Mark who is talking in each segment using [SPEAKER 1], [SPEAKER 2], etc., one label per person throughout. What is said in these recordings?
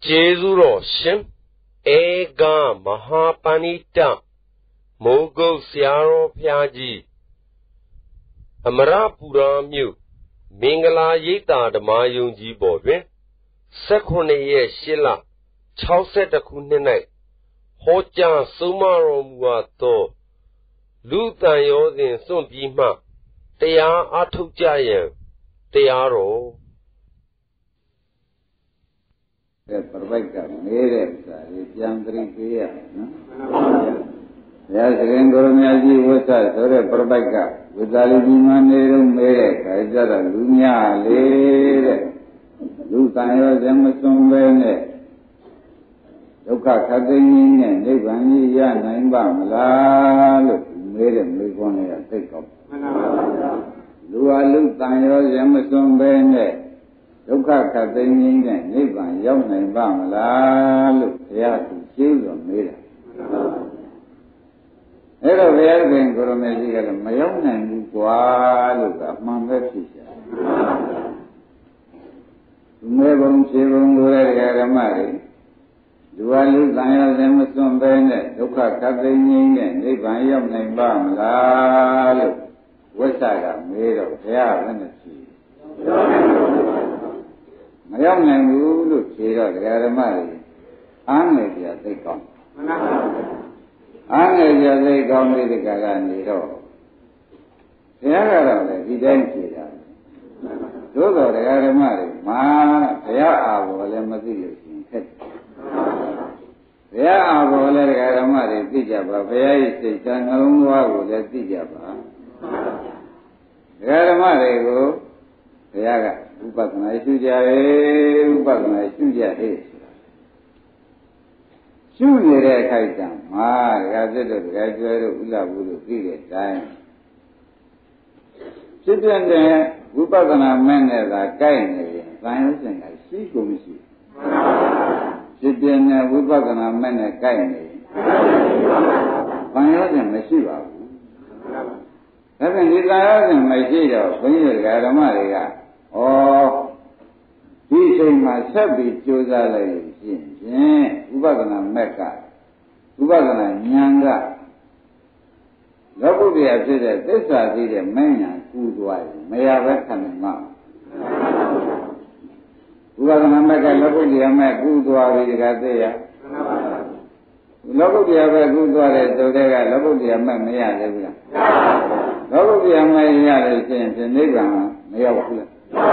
[SPEAKER 1] Jezuro Shin Ega Mahapanita Mogo Siaro Piaji Amarapura Mu Mingala Yita the Mayunji Bodwin Sekone Shilla Chauset a Kunene Hoja Sumaro Muato Lutan in Sundima They are Atujayan They are
[SPEAKER 2] Perfecta, mire, Yandri Pia, yes, Rengomiaji was a sort of perfecta, with Alibima Nero Mere, Kaisara, Lunia, Lere, Lutano, Emerson Bene, Luka Katin, and Livani, Naimba, La, Mere, Mikonia, take up. Lua Lutano, Emerson Bene. Dukkha Kathini and Nibbana Yom and Bamala, look, they are to choose on me. Ever there been Gurumezi and Mayon and Luka, Mambetisha. Never Chivum Guragamari. Do I lose Emerson Bennett, Dukkha Kathini and Nibbana Yom and Bamala, look, what's I made of hair and a cheese. Young man who look here, the other Mary. Anglia they come. Anglia they come with the Galani. The other, he didn't see that. Those are the other Mary. Ma, they are our materials in head. They are our other Mary, Tijaba, where is the Changalua with the Tijaba. The other Mary go, they are. Upasana Shuja, Shunere Kaitan, Ma, Gazette, Graduate, Ula Buru, Pig, time. Children there, Upasana men are kind, science and I see Kumisi. Children, Upasana men are kind, Panyos and Meshiva. Having desires and Meshiva, when you got a Maria. Oh, he say myself be chosen like Ubagana Mecca, Ubagana Nyanga. Lobby said this are the main and good wife, may I reckon him out. Ubagana Mecca, Lobby, I met good wife, you got there. Lobby, I have good wife, so they got Lobby, I met me at the Lobby, I met the same, and they got me out.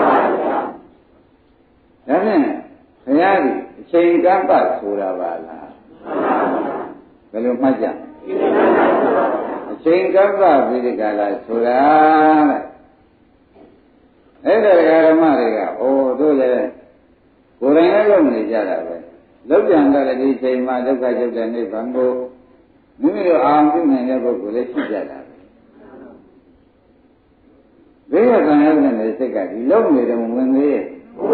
[SPEAKER 2] Then, Hayadi, Chain Gamba, Suravala. Hello, Maja. Chain Gamba, Vidicala, Sura. Either Mariga, oh, Dole, Kuranga, Jarabe. Look younger, they say, my look at you, and if I go, maybe arm and never go, let's see Jarabe. They are going to have a second. You love me when they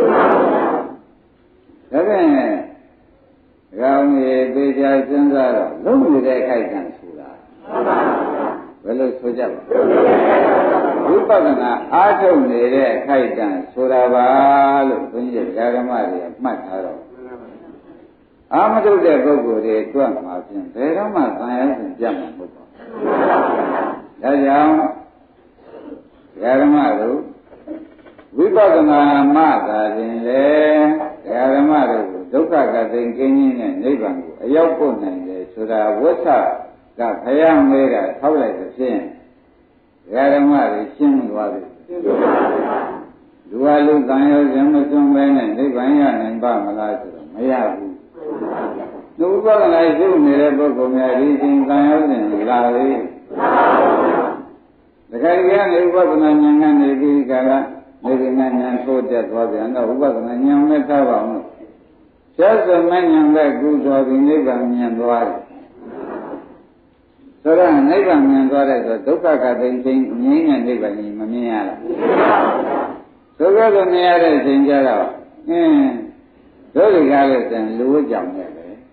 [SPEAKER 2] Seven Rami, Beja, Sandara, love me that I can Sura. Well, Sojab. Upagana, Atom, the Kaitan, Suraval, Punjab, Garamari, Mataro. Amado de Gogo, the Tuan Martin, Perama, Science and German. That's young. Yaramaru, Vipagana Mata in there, Yaramaru, Dukkha Katin and Nibangu, a Yopun and the Sura Wasa, that Hayam made a how like the same. Yaramaru, Shin was it. Do I look on Emerson Ben and Nibayan and Bamala, Mayabu? No one I do, Miraboko, reading Zion and Lari. The Karian Ubatan and the Gala, maybe Nan told that was the end of Ubatan young Metava. Just a man young that goes off in Niban and Dwari. So then Niban and Dwari, the Dukkha Katin, Ning and Niban in Mamiala. So go to Niara in Jara. So the Galas and Lujan.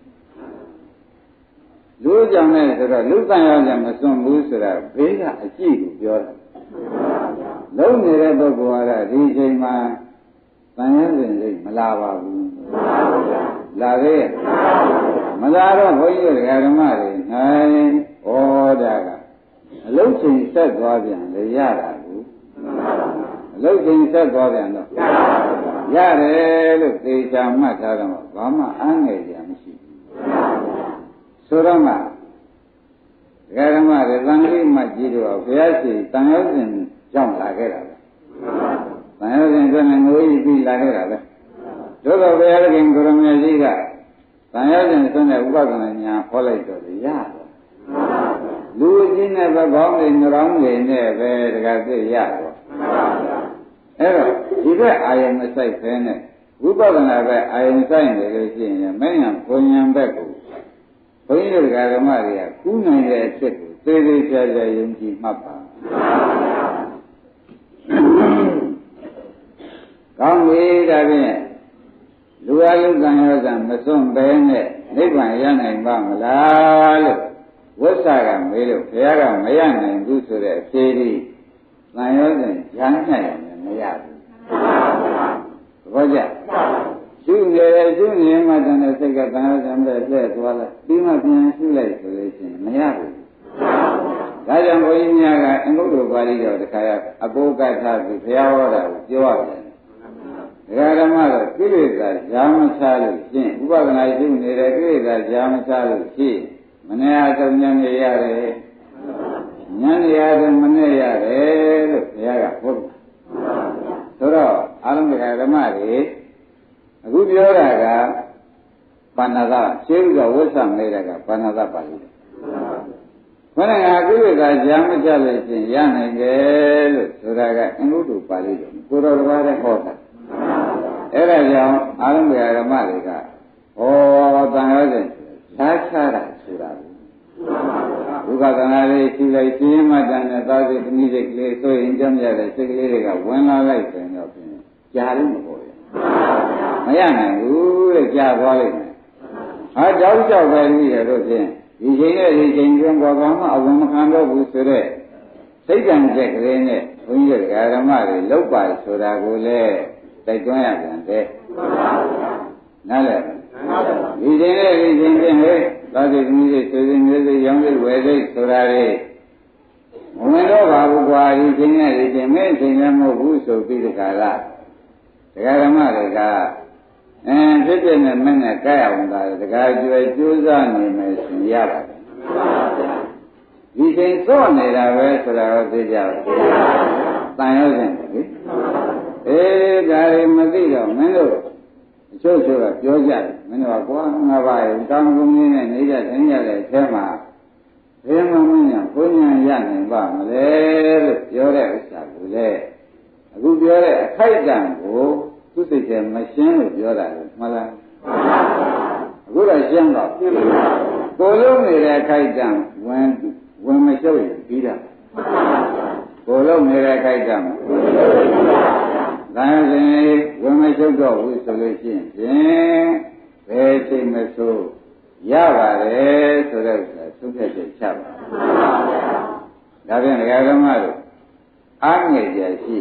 [SPEAKER 2] Lujan, Lutan and some Busra, Vega, a chief, your Long Never Guara, DJ Ma, Science and Malawa, လာသေးရဲ့မလာတော့ဘုန်းကြီးတို့ဓမ္မတွေနိုင်ဩဒါကအလုံးချိန်ဆက်သွားပြန်လေရတာကူအလုံးချိန်ဆက်သွားပြန်တော့ရတယ်လို့သေချာမှတ်ထားတော့ဘာမှအားငယ်ကြမရှိဘူးဆိုတော့မှဓမ္မတွေသံဃိမကြီးတို့ဘုရားရှိတန်ရုပ်ရှင်ကြောင့်လာခဲ့တာပဲတန်ရုပ်ရှင်အတွက်ငိုကြီးပြီးလာခဲ့တာပဲတို့တော့ဘုရားခင်ကိုရမကြီးကတန်ရုပ်ရှင်ဆွမ်းတဲ့ဥပဒနာညာဟောလိုက်တော့ရတယ်လူကြီးနဲ့ပဲကောင်းနေနှောင်းနေနဲ့ပဲတကယ်သိရတော့အဲ့တော့ဒီဘက်အာယုံမဆိုင်ဖဲနဲ့ဝိပဿနာပဲအာယုံဆိုင်နေလို့ရှိရင်မဉ္ဇဉ်ဘုံဉဏ်ဘက်ကိုဘုန်းကြီးတို့ဓမ္မတွေကကူးနိုင်တဲ့အဖြစ်ကိုသေသေးချာချာယုံကြည်မှတ်ပါကောင်းပြီဒါဖြင့်လူအယုကံရောကံမစွန့်ပဲနဲ့နိဗ္ဗာန်ရနိုင်ပါမလားလို့ဝိသကမေးလို့ဘုရားကမရနိုင်ဘူးဆိုတဲ့အဖြေဒီသံယောဇဉ်ရမ်းနိုင်ရင်မရဘူးဘောကြရှုနေမှတန်တဲ့စိတ်ကသံယောဇဉ်ပဲလှည့်သွားလိုက်ပြီးမှပြန်ရှုလိုက်ဆိုလို့ရှိရင်မရဘူးဒါကြောင့်ဘုန်းကြီးများကအင်္ဂုတ္တပါဠိတော်တခါရအပုဂ္ဂထာပြီးဘုရားဟောတာကိုပြောရတယ်ဒကာဓမ္မတော့ကိလေသာရှားမချလို့ရှင်းဥပဒနာရှုနေတဲ့ကိလေသာရှားမချလို့ရှင်းမနေ့အဆုံးဉာဏ်ရရတယ်ဉာဏ်ရတယ်မနေ့ရတယ်လို့ဘုရားကဟောတယ်ဆိုတော့အာရမဒကာဓမ္မတွေအခုပြောတာကပါဏာသရှင်းဥကဝိသမေတာကပါဏာသပါဠိတော်ခொနကကိလေသာရှားမချလို့ရှင်းရနိုင်တယ်လို့ဆိုတာကအင်္ဂုတ္တပါဠိတော်ကိုတော်တော်လည်းဟောတာအဲ့ဒါကြောင့်အာရမဒကာဓမ္မတွေကဟောတန်ရောစဉ်ရှားချတာဆိုတာဘုရားကနာလေးရှိလိုက်ရှင်းမှတန်တဲ့သာသိသမီးတွေကလေးဆိုရင်ကြမ်းရတဲ့စိတ်ကလေးတွေကဝင်လာလိုက်ဆိုရင်တော့ဖြင့်ကြားလို့မပေါ်ရမရနိုင်ဘူးတဲ့ကြားသွားလိုက်မယ်ဟာကြောက်ကြောက်ပဲပြီးရတော့ဖြင့်ဒီချိန်နဲ့ဒီချိန်တွင်ပေါ်ကောင်းမှအဝင်မခံတော့ဘူးဆိုတဲ့စိတ်ကံချက်ကလေးနဲ့ဘုန်းကြီးတို့ဓမ္မတွေလောက်ပါဆိုတာကိုလည်းတိုက်တွန်းရပြန်တဲ့နားလည်ဒီချိန်နဲ့ဒီချိန်ဖြင့်ဟဲ့သာသိသမီးတွေဆွေစဉ်မျိုးစိရောင်းစိဝယ်စိဆိုတာတွေမဝင်တော့ပါဘူးကွာဒီချိန်နဲ့ဒီချိန်မဲ့ချိန်လည်းမဟုတ်ဘူးဆိုပြီးဒီကလာတရားဓမ္မတွေကဖြစ်ဖြစ်နဲ့မနဲ့ကြိုက်အောင်သာတကားကျွယ်ကျိုးစားနေမယ်ဆိုရပါတယ်ဒီချိန်စော့နေတာပဲဆိုတာတော့သိကြပါတန်ရောစဉ်လေဒါတွေမသိတော့မင်းတို့အချို့ကပြောကြတယ်မင်းတို့ကကွာငါပါရင်တောင်းကုန်းလေးနဲ့နေကြတိုင်းရတဲ့အထဲမှာဘယ်မှမညာဘုညာရနိုင်ပါမလဲလို့ပြောတဲ့ဥစ္စာကိုလေအခုပြောတဲ့အခိုက်အတန့်ကိုသူစိတ်ထဲမရှင်းလို့ပြောတာလေမှန်လားအခုတော့ရှင်းတော့ကိုလုံးနေတဲ့အခိုက်အတန့်ဝင်မရှုပ်ရင်ပြီးတာကိုလုံးနေတဲ့အခိုက်အတန့်ဒါရင်ဝင်မရှုပ်တော့ဘူးဆိုလို့ရှိရင်ဖြင့်ဘယ်ချိန်မဆိုးရပါတယ်ဆိုတဲ့ဥစ္စာသုံးဖြတ်ချက်ချပါဒါဖြင့်ဒကာဓမ္မတို့အားငယ်ကြရှိ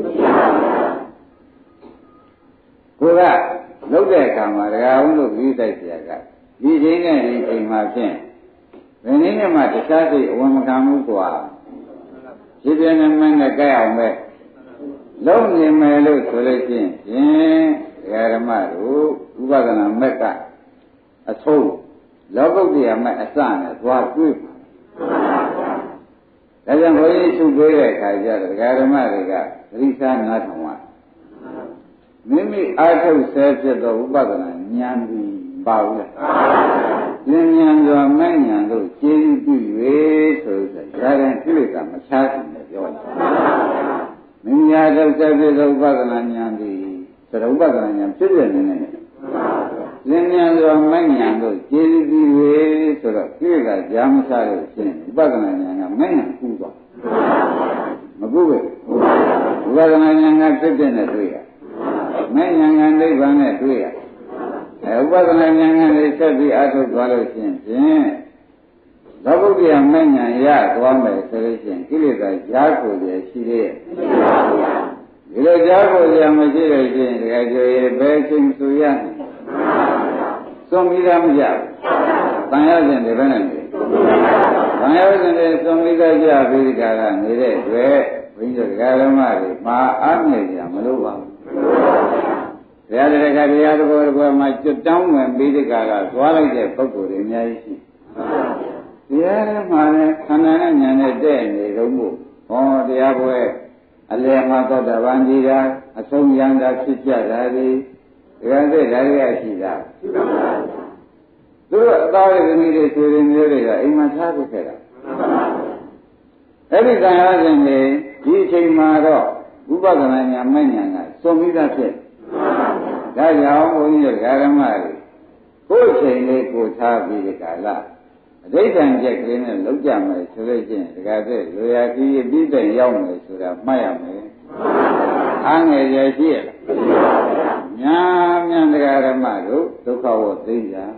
[SPEAKER 2] ကိုကလုတ်တဲ့အခါမှာဒကာဝန်တို့ပြီးတိုက်เสียကဒီချိန်နဲ့ဒီချိန်မှာဖြင့်ဘယ်နည်းနဲ့မှတခြားစိတ်အဝင်မခံဘူးကွာဒီပြင်းနဲ့မနဲ့ကြိုက်အောင်ပဲလုံးနေမယ်လို့ဆိုလို့ရှိရင်ဖြင့်ဒကာဓမ္မတို့ဥပဒနာမက်ကအဆုံးလောကုတ္တရာမက်အစနဲ့သွားတွေ့ပါဒါကြောင့်ဘုန်းကြီးသူတွေးတဲ့အခါကျတော့ဒကာဓမ္မတွေကသတိထားနားထောင်ပါမိမိအားထုတ်ဆဲဖြစ်သောဥပဒနာဉာဏ်ပြီးပါဘူးလားဉာဏ်ဉာဏ်စွာမဲ့ဉာဏ်တို့ကျေးဇူးပြု၍ဆိုတဲ့ဒါရင်ကိလေသာမချားဘူးလို့ပြောတယ်မိမိအားထုတ်ဆဲဖြစ်သောဥပဒနာဉာဏ်ပြီးသရဥပဒနာဉာဏ်ဖြစ်ပြနေတယ်ဉာဏ်ဉာဏ်စွာမဲ့ဉာဏ်တို့ကျေးဇူးပြု၍ဆိုတော့ကိလေသာကြားမချလို့ရှင်းဥပဒနာဉာဏ်ကမဲ့ဉာဏ်ကူသွားမကူပဲဥပဒနာဉာဏ်ကဖြစ်တဲ့နဲ့တွေ့ရမဲ့ဉာဏ်ကနိဗ္ဗာန်နဲ့တွေ့ရဥပဒနာဉာဏ်ကလေးဆက်ပြီးအထုတ်သွားလို့ရှိရင်ဖြင့်လောကုတ္တရာမဲ့ဉာဏ်ရသွားမယ်ဆိုလို့ရှိရင်ကိလေသာကြားကိုရရှိသေးရဲ့ဒီလိုကြားကိုရမရှိလို့ရှိရင်တကယ်ကြွေဘယ်ချိန်ဆိုရ送米的没家，咱要人的本来的，咱要人的送米的家，比如讲啦，你的对，比如讲了嘛的，马安内家没路吧？然后这个人家说嘛，就当我们比如讲啦，抓了一些不够的人家一起。然后嘛呢，看那人家在那个木，哦，这也不会，阿来嘛到这班地的，阿从阳的去接他的。原来来个是的，如果到这个你的学生这里个，一般差不多了。那你看下人呢，以前嘛的，500个人每年啊，送米的钱，大家我们就干了嘛的，过去的过差别的干了，这段节可能老家嘛，出来钱，这个是留下去比人要么是的，没要么，俺也也是了。娘这个人嘛都靠我自己呀，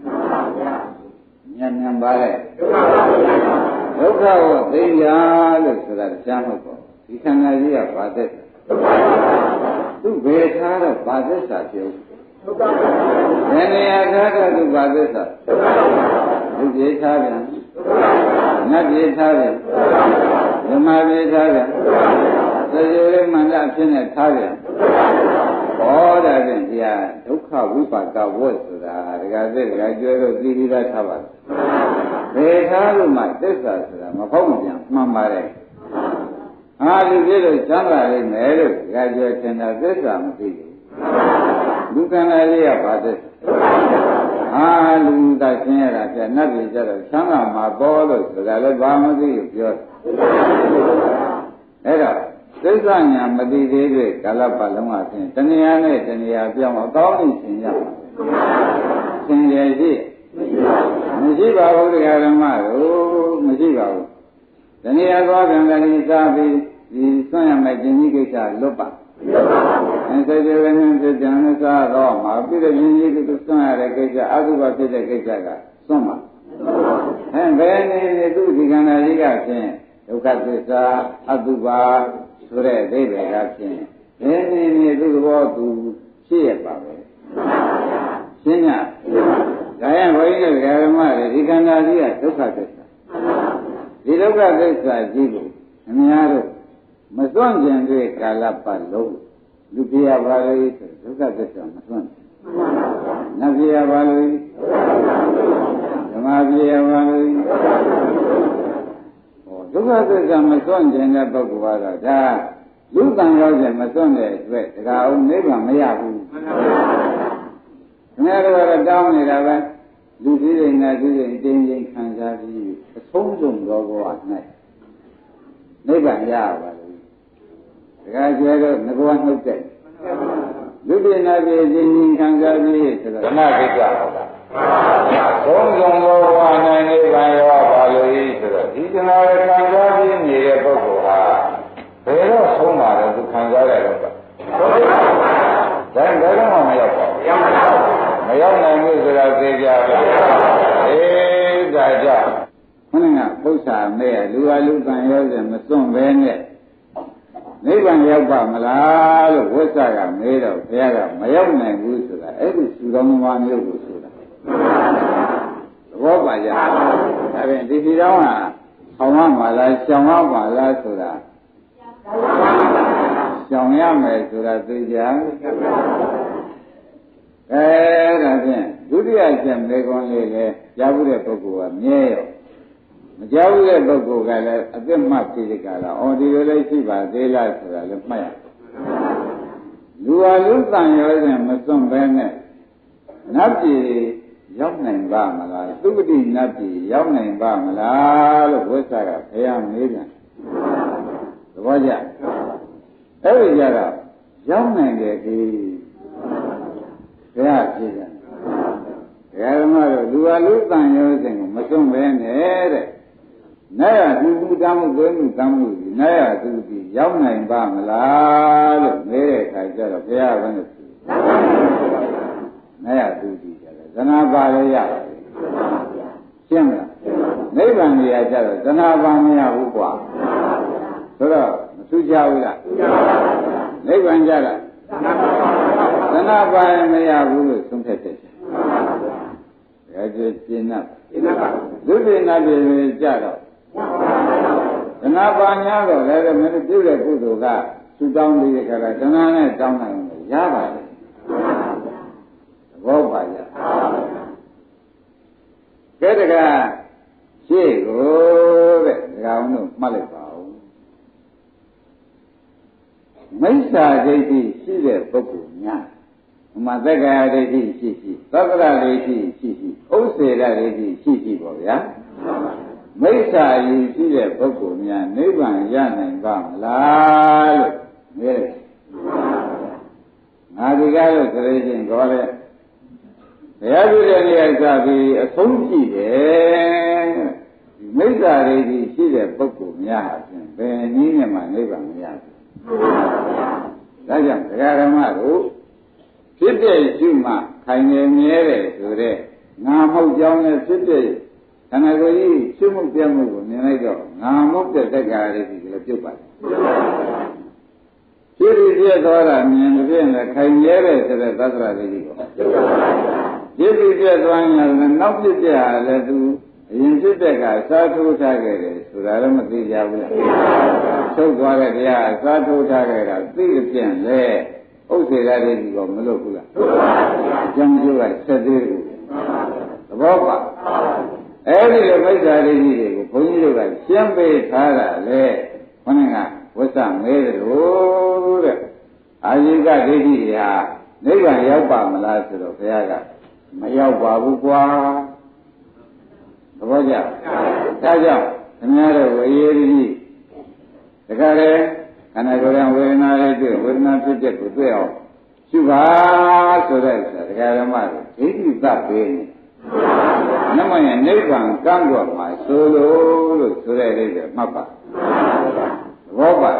[SPEAKER 2] 娘把嘞，都靠我自己呀，都是那个想法过。你看那人家把这，都为他的把这啥修，人家他的都把这啥，都别差别，那别差别，人嘛别差别，这有人嘛那现在差别。哦，这人家都靠违法搞我是的，这个觉得自己在差吧？为啥路嘛？这是的，没方便，慢慢来。啊，你这个想法的没了，感觉现在这啥没对的。路看来也要把这，啊，路到现在了，在那边叫做香港嘛，包了是的，那把么子有标。哎呀。这三年没对对对，干了把龙啊听，这年呢，这年变我高龄情样，情节是，没去把我这个人嘛，哦，没去把我，这年多变个你啥比你算下买经济给啥600，这个人是讲的啥多嘛，别的经济都算下来给啥，20块钱给啥个算嘛，别你都是看那一个钱，都看是啥20块。说的这个片，你这个我都写吧呗。现在，咱也可以那个嘛的，你看那里啊，都看这啥？你都看这啥几个？你看都没算进去，干了半路，路边也把了一次，都看这啥没算。那边也把了一，那边也把了一。都看这啥没算进来不过了，这路上要是没算的对，这个我没办没压住。那个当你了呗，路边人呢，就是天天看下去，匆匆过过来，没办法吧？这个觉得那个玩意对，路边那边天天看下去，这个那就叫了。匆匆过过来，没办法把路一直了，一直那个看下去你也不够啊。别的筹码的都看下来了吧？咱这个我们要搞，没有那个是了这家的，在家，我那个不啥没，路上有什么送饭的，没办法把么啦，我啥个没了，别个没有那个是了，哎，苏东嘛没有个是了，我把家，那边这些人啊，好嘛嘛啦，小嘛嘛啦是了。想要买出来对讲，那边有的也是没关系的，家务的不够啊，没有，家务的不够干了，这嘛自己干了，我这个来去把这来出来了没有？路上有人没送饭呢，那边要能办嘛啦，都的那边要能办嘛啦，我啥个培养没人。我讲，这家的要那个给，这样子的，这嘛的路上有这个没送饭的，那样路咱们那样都是要那把么啦，没得开销了，不要问的，那样都是的，咱那把的呀，行了，没办法呀，家的，咱那把没有无挂。是吧？出家为了，没关系了。咱那把没有无路送太太。 ဒါကြည့်ရှင်း납ဒုတိယနာပြေကြတော့တဏှာပါညာတော့လည်းမင်းပြုတဲ့ကုသိုလ်ကသူတောင်းပြီးတဲ့ခါကတဏှာနဲ့တောင်းနိုင်လို့ရပါတယ်ဘောပါကြကဲတကရှေ့ကိုတဲ့ဒကာအောင်တို့မှတ်လိုက်ပါဦးမိစ္ဆာဒိဋ္ဌိရှိတဲ့ပုဂ္ဂိုလ်များဥမာသက္ကာဒိဋ္ဌိရှိသဗ္ဗရဒိဋ္ဌိရှိဥစ္စေရဒိဋ္ဌိရှိပေါ့ဗျာမိစ္ဆာယီရှိတဲ့ပုဂ္ဂိုလ်များနိဗ္ဗာန်ရနိုင်ပါမလားလို့မေးတယ်ငါဒီကားလို့ဆိုလို့ချင်းခေါ်တဲ့ဘုရားပြုတဲ့နေရာစပြီးအဆုံးကြည့်တယ်မိစ္ဆာဒိဋ္ဌိရှိတဲ့ပုဂ္ဂိုလ်များဟာဖြင့်ဘယ်နည်းနဲ့မှနိဗ္ဗာန်မရဘူးဒါကြောင့်ဒကာဓမ္မတို့ဖြစ်တဲ့ရှုမှခိုင်နေမြဲတယ်ဆိုတဲ့ငါမဟုတ်ကြောင်းနဲ့ဖြစ်တဲ့ခန္ဓာကိုယ်ကြီးရှုမှုပြမှုကိုမြင်လိုက်တော့ငါမဟုတ်တဲ့တက္ကရာလေးကြီးလည်းပြုတ်ပါတယ်ဖြစ်ပြီးပြည့်သွားတာမြင်တဲ့လည်းခိုင်ရဲတယ်ဆိုတဲ့သတ္တရာလေးကြီးကိုဖြစ်ပြီးပြည့်သွားရင်လည်းနောက်ပြည့်ပြဟာလည်းသူအရင်ဖြစ်တဲ့ကစားထိုးထားခဲ့တယ်ဆိုတာလည်းမသိကြဘူးလားထုတ်သွားတဲ့တရားအစားထိုးထားခဲ့တာသိတဲ့ပြန်လေဥစ္စေရတဲ့ကြီးကမလို့ဘူးလားကျမ်းကျိုးကဆက်သေးဘူးသဘောပါအဲ့ဒီလိုမိစ္ဆာဒိဋ္ဌိတွေကိုဘုန်းကြီးတို့ကရှင်းပေးထားတာလေခொနကဝိသမဲတယ်လို့တဲ့အာယိကဒိဋ္ဌိတွေဟာနိဗ္ဗာန်ရောက်ပါမလားဆိုတော့ဘုရားကမရောက်ပါဘူးကွာသဘောကျဒါကြောင့်ခင်ဗျားတို့ဝေယေတိတခါလေခန္ဓာကိုယ်ရဲ့ဝေဒနာလေးတွေ့ဝေဒနာဖြစ်တဲ့ကိုတွေ့အောင်ရှုပါဆိုတဲ့ဥစ္စာတရားဓမ္မတွေဒိဋ္ဌိသတ်ပေးနေနမယနိဗ္ဗာန်ကမ်းတော်မှာဆိုလို့ဆိုတဲ့အိဗယ်မှတ်ပါသဘောပါ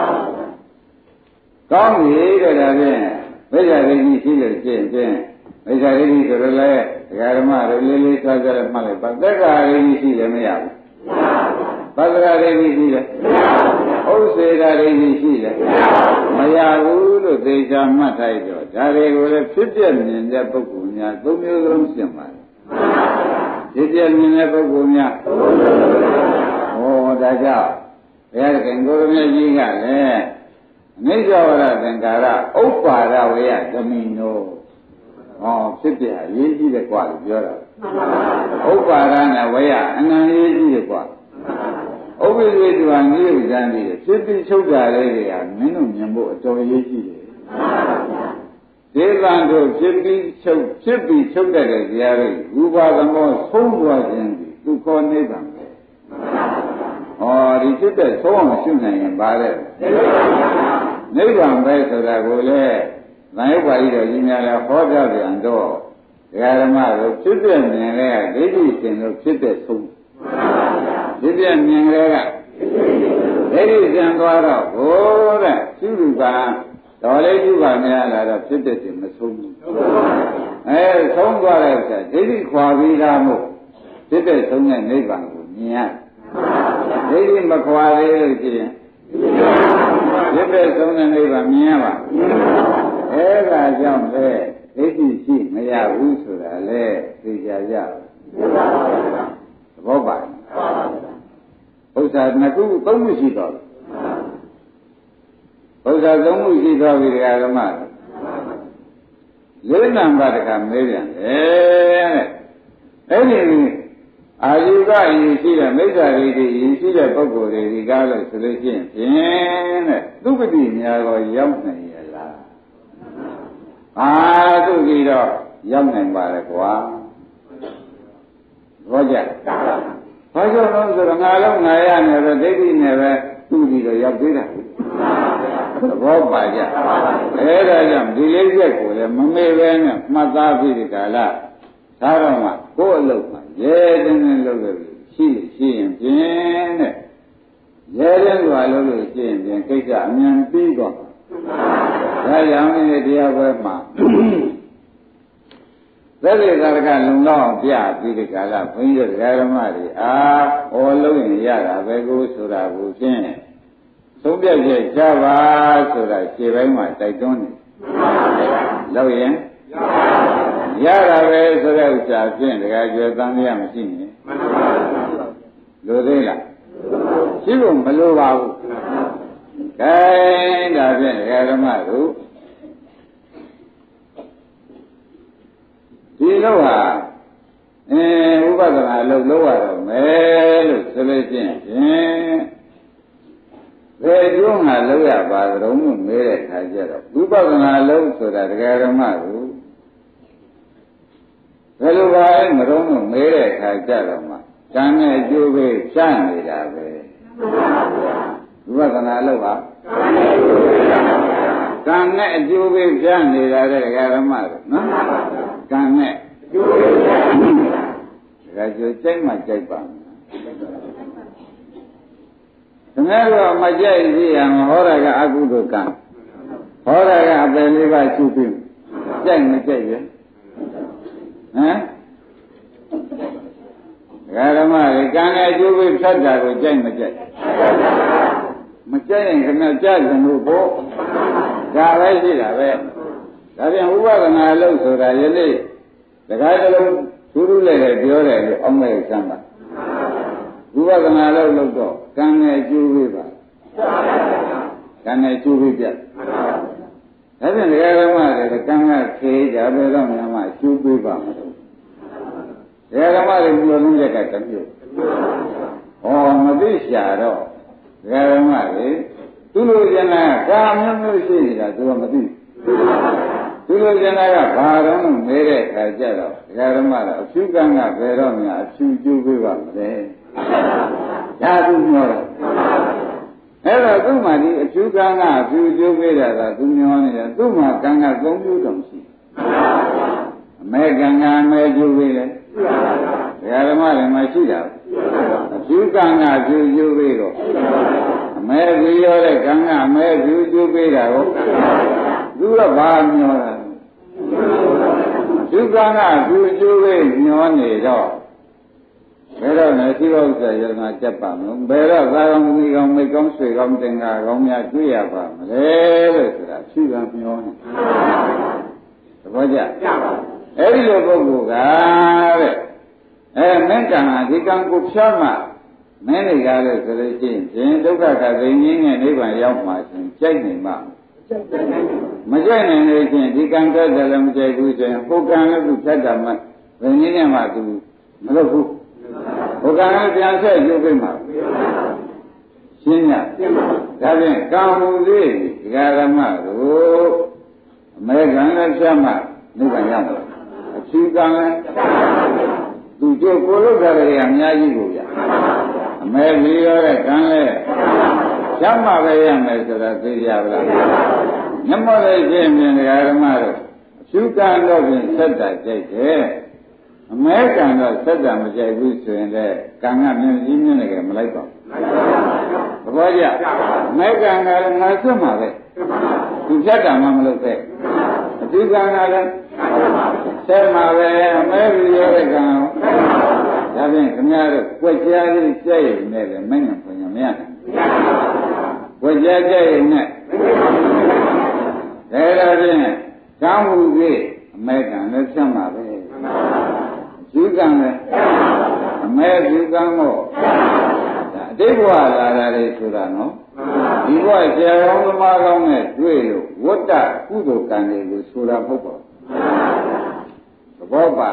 [SPEAKER 2] ကောင်းပြီတဲ့ဒါဖြင့်မိစ္ဆာဒိဋ္ဌိရှိလို့ရှိရင်မိစ္ဆာဒိဋ္ဌိဆိုတော့လေတရားဓမ္မတွေလေးလေးစားစားမှတ်လိုက်ပါသက်္ကာဒိဋ္ဌိရှိတယ်မရဘူးပတ္တရာဒိဋ္ဌိရှိတယ်ဥစ္စေရာဒိဋ္ဌိရှိတယ်မရဘူးလို့သေချာမှတ်ထားတော့ဒါတွေကိုလည်းဖြစ်ပြမြင်တဲ့ပုဂ္ဂိုလ်များသုံးမျိုးလုံးရှင်းပါတယ်ဖြစ်ပြမြင်တဲ့ပုဂ္ဂိုလ်များဟောဒါကြောင့်ဘုရားခင်ကိုရမေကြီးကလည်းအနိစ္စဝရသင်္ကာရဥပ္ပါဒဝေယသမိနောဟောဖြစ်ပြရေးကြည့်တယ်ကွာလို့ပြောတာဥပ္ပါဒနဲ့ဝေယအနံရေးကြည့်တယ်ကွာဥပ္ပိဝေတုဟာနိယုဇံနေဖြစ်ပြီးချုပ်တာလေးတွေကမင်းတို့မြင်ဖို့အတော်ရေးကြည့်တယ်ဒေသံတို့ဖြစ်ပြီးချုပ်တတ်တဲ့တရားတွေဥပါဒမောဆုံးသွားခြင်းဒီသူခေါ်နိဗ္ဗာန်ပဲဟောဒီဖြစ်တဲ့ဆုံးအောင်ရှုနိုင်ရင်ပါတဲ့နိဗ္ဗာန်ပဲဆိုတာကိုလေသံယုတ်ပါဠိတော်ကြီးများလည်းဟောပြပြန်တော့ဒကာဓမ္မတို့ဖြစ်တဲ့မြင်လဲဒိဋ္ဌိရှင်တို့ဖြစ်တဲ့ဆုံးဖြစ်တဲ့မြင်လဲကဒိဋ္ဌိရှင်သွားတော့ဘိုးတဲ့ရှုလူကတော်လေးရှုပါများလာတော့ဖြစ်တဲ့ရှင်မဆုံးဘူးဆုံးသွားတဲ့အခါဒိဋ္ဌိခွာပြီးသားမို့ဖြစ်တဲ့ဆုံးတဲ့နိဗ္ဗာန်ကိုမြင်ရဒိဋ္ဌိမခွာသေးလို့ရှိရင်ဖြစ်တဲ့ဆုံးတဲ့နိဗ္ဗာန်မြင်ရပါအဲ့ဒါကြောင့်လေဒိဋ္ဌိရှိမရဘူးဆိုတာလေသိကြရသဘောပါဥစ္စာနှစ်ခုသုံးခုရှိတော့ဥစ္စာသုံးခုရှိတော့ပြီတရားဓမ္မလေးနံပါတ်တကမေးပြန်တယ်အဲ့ဒီအာယုကရည်ရှိတဲ့မိစ္ဆာဒိဋ္ဌိရည်ရှိတဲ့ပုဂ္ဂိုလ်တွေဒီကားလို့ဆိုလို့ရှိရင်ဖြင့်တဲ့သူပတိများကိုရောက်နိုင်ရလားသူကြီးတော့ရောက်နိုင်ပါလေကွာဘောကြဘာကြောင့်လဲဆိုတော့ငါလုံးငါရနေတော့ဒိဋ္ဌိနဲ့ပဲသူကြီးတော့ရောက်သေးတာသဘောပါကြအဲဒါကြောင့်ဒီလေးချက်ကိုလည်းမမေ့ပဲနဲ့မှတ်သားပြီးဒီကလာဒါတော့မှကိုယ့်အလုပ်မှာရဲတင်းတင်းလုပ်လို့ရှိရင်ဖြင့်တဲ့ရဲတင်းစွာလုပ်လို့ရှိရင်ဖြင့်ကိစ္စအမြန်ပြီးတော့ဒါကြောင့်ဒီတရားပွဲမှာသက်သေသာရကလုံလောက်ပြပြီးဒီကလာဘုန်းကြီးတို့ဓမ္မတွေဟောလို့ရင်ရတာပဲကိုဆိုတာကိုဖြင့်သုံးပြည့်ချပါဆိုတာခြေပိုင်းမှာတိုက်တွန်းနေလောက်ရင်ရတာပဲဆိုတဲ့ဥစ္စာဖြင့်တခါကျွဲတန်တရားမရှိနေလိုသေးလားရှိဖို့မလိုပါဘူးကဲဒါဖြင့်ဒကာဓမ္မတို့ဒီလိုဟာဥပဒနာလုပ်ရတော့မယ်လို့ဆိုလို့ရှိရင်ဘယ်ကျိုးမှလုပ်ရပါသလဲလို့မေးတဲ့ခါကျတော့ဥပဒနာလုပ်ဆိုတာဒကာဓမ္မတို့ဘယ်လိုပါလဲမတော်လို့မေးတဲ့ခါကျတော့မှကံနဲ့အကျိုးပဲဖြန့်နေတာပဲဥပဒနာလုပ်ပါကံနဲ့အကျိုးပဲဖြန့်နေတာတဲ့ဒကာဓမ္မတို့နော်ကံနဲ့အကျိုးပဲဖြန့်နေတာဒါကြိုကြိုက်မှကြိုက်ပါမယ်တကယ်တော့မကြိုက်သေးရမှာဟောတာကအကုသိုလ်ကံဟောတာကအပယ်လေးပါးရှိပြီကြိုက်မကြိုက်ရဲ့ဟမ်ဓမ္မတွေကံနဲ့အကျိုးပဲဖြတ်တာကိုကြိုက်မကြိုက်မကြိုက်ရင်ခင်ဗျကြားကြလို့ပေါ့ဒါပဲရှိတာပဲဒါပြန်ဥပဒနာလို့ဆိုတာယနေ့တခါတလုံးသူတို့လည်းပြောတယ်လို့အောင်းမဲ့စမ်းပါဥပဒနာလို့တော့ကံနဲ့အကျိုးပဲပါကံနဲ့အကျိုးပဲပြတ်ဒါပြန်ဒကာဓမ္မတွေကံကခေကြဘယ်တော့မှအကျိုးပေးပါမလို့ဒကာဓမ္မတွေပြောလုံးရက်ကတမျိုးဟောမသိရှာတော့ဒကာဓမ္မတွေသူလိုချင်တာကာမျိုးမျိုးရှိနေတာသူကမသိသူလိုချင်တာကဘာတော့မဲတဲ့ခါကျတော့ဒကာဓမ္မတော့အဖြူကံကဘယ်တော့မှအဖြူကျိုးပေးပါမလဲဒါသူမျောတော့အဲ့တော့သူ့မှာဒီအဖြူကံကအဖြူကျိုးပေးတာကသူမျောနေတယ်သူ့မှာကံက3မျိုးတောင်ရှိအမဲကံကအမဲကျိုးပေးတယ်ဒကာဓမ္မတွေမှာရှိတာအဖြူကံကအဖြူကျိုးပေးတော့အမဲပြီးရောတဲ့ကံကအမဲဖြူကျိုးပေးတာကိုသူကဘာမျောတာဖြူကံကအဖြူကျိုးပေးမျောနေတော့ဘယ်တော့လဲရှိဥစ္စာယရနာတက်ပါမလို့ဘယ်တော့သာကောင်းမိကောင်းမိကောင်းဆွေကောင်းတင်္ဂါကောင်းများတွေ့ရပါမလဲလို့ဆိုတာဖြူကံမျောနေသဘောကျအဲ့ဒီလိုပုဂ္ဂိုလ်ကတဲ့မင်းကံဟာဒီကံကိုဖြောမှမင်းတွေကလည်းဆိုလို့ရှိရင်ဒုက္ခကသိငင်းနဲ့နိဗ္ဗာန်ရောက်မှာရှင်ကြိုက်နေမှာမကြိုက်နိုင်လို့ရှိရင်ဒီကံတက်တယ်လည်းမကြိုက်ဘူးဆိုရင်ဟိုကံလည်းသူဖြတ်တာမှသိငင်းနဲ့မှသူမလုပ်ဘူးဟိုကံလည်းပြန်ဆက်ရုပ်ပြမှာရှင်းရဒါဖြင့်ကာမူလေးဒီဃာရမတို့အမေကံလည်းဖြတ်မှနိဗ္ဗာန်ရောက်မှာအဖြူကံလည်းသူကျိုးကိုလို့ကြတယ်အများကြီးကိုဗျာအမဲပြီးရတဲ့ကံလဲဖြတ်မှပဲရမယ်ဆိုတာသိကြပါလားညမောလေးချင်းမြင်တရားဓမ္မတို့အဖြူကံတော့ဖြင့်ဆက်တာကြိုက်တယ်အမဲကံတော့ဆက်တာမကြိုက်ဘူးဆိုရင်လည်းကံကမြင်ကြီးမြင်နေကြမလိုက်ပါဘူးသဘောကျအမဲကံကလည်းငါဆက်မှာပဲသူဖြတ်တာမှမလုပ်ပဲအဖြူကံကလည်းဆက်မှာပဲအမဲပြီးရတဲ့ကံဒါဖြင့်ခင်ဗျားတို့ကြွက်ကြားလေးကြဲ့ရင်လည်းမင်းညာပြန်မရနိုင်ကြွက်ကြားကြဲ့ရင်နဲ့ဒါတော့ဖြင့်ကောင်းမှုကြီးအမဲကံလည်းဖြတ်မှာပဲဇူကံလည်းအမဲဇူကံမို့ဒါအတိတ်ဘဝလာတာလေဆိုတာနော်ဒီဘဝဆရာကောင်းသမားကောင်းနဲ့တွေ့လို့ဝတ္တကုသိုလ်ကံတွေကိုဆိုတာမဟုတ်ပါဘူးသဘောပါ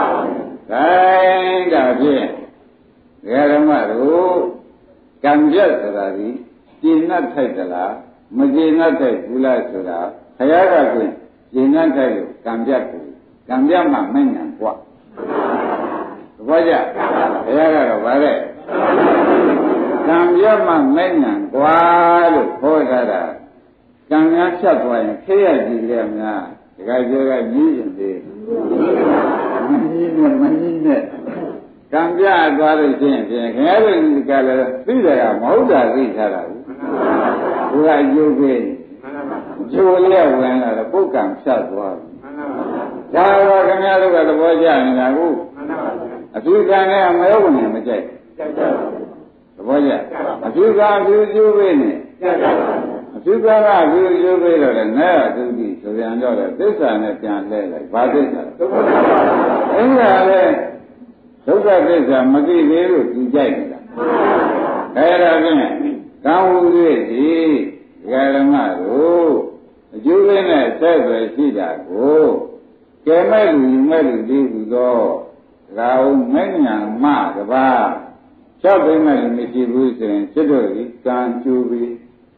[SPEAKER 2] ခိုင်းဒါဖြင့်ဓမ္မတို့ကံပြတ်ဆိုတာဒီကျင့်တ်ထိုက်သလားမကျင့်တ်ထိုက်ဘူးလားဆိုတာခရကတွင်ကျင့်တ်ထိုက်လို့ကံပြတ်ကိုကံပြတ်မှမဉ္ဇဉ်กว่าသဘောကျခရကတော့ဗါတဲ့ကံပြတ်မှမဉ္ဇဉ်กว่าလို့ဟောထားတာကံများဖြတ်သွားရင်ခေရကြည့်ရများဒီကပြောကကြီးရင်သေးမကြီးနဲ့ကံပြသွားလို့ရှိရင်ခင်ဗျားတို့ကလည်းသိတယ်ကမဟုတ်တာသိထားတာဘူးသူကယူပေးကျိုးလေးဝင်လာတော့ပုတ်ကံဖြတ်သွားဒါတော့ခင်ဗျားတို့ကသဘောကျနေတာကိုအဖြူကံနဲ့မရောဝင်မကြိုက်သဘောကျအဖြူကံအဖြူကျိုးပေးနေအဖြူကံကအဖြူကျိုးပေးတော့လည်းနဲ့အတူတူဆိုပြန်တော့လေသစ္စာနဲ့ပြန်လဲလိုက်ဘာသစ္စာသစ္စာမသိသေးလို့သူကြိုက်နေတာအဲ့ဒါဖြင့်ကောင်းမှုတွေဒီဓမ္မတို့အကျိုးလေးနဲ့ဆက်သွယ်ရှိတာကိုကဲမဲ့လူမဲ့လူဒီဟုသောဒါဟုမဉ္ဇဏ်မတပါ၆သိမဲ့လူမရှိဘူးဆိုရင်စိတ်တို့ဒီကံကျူပြီး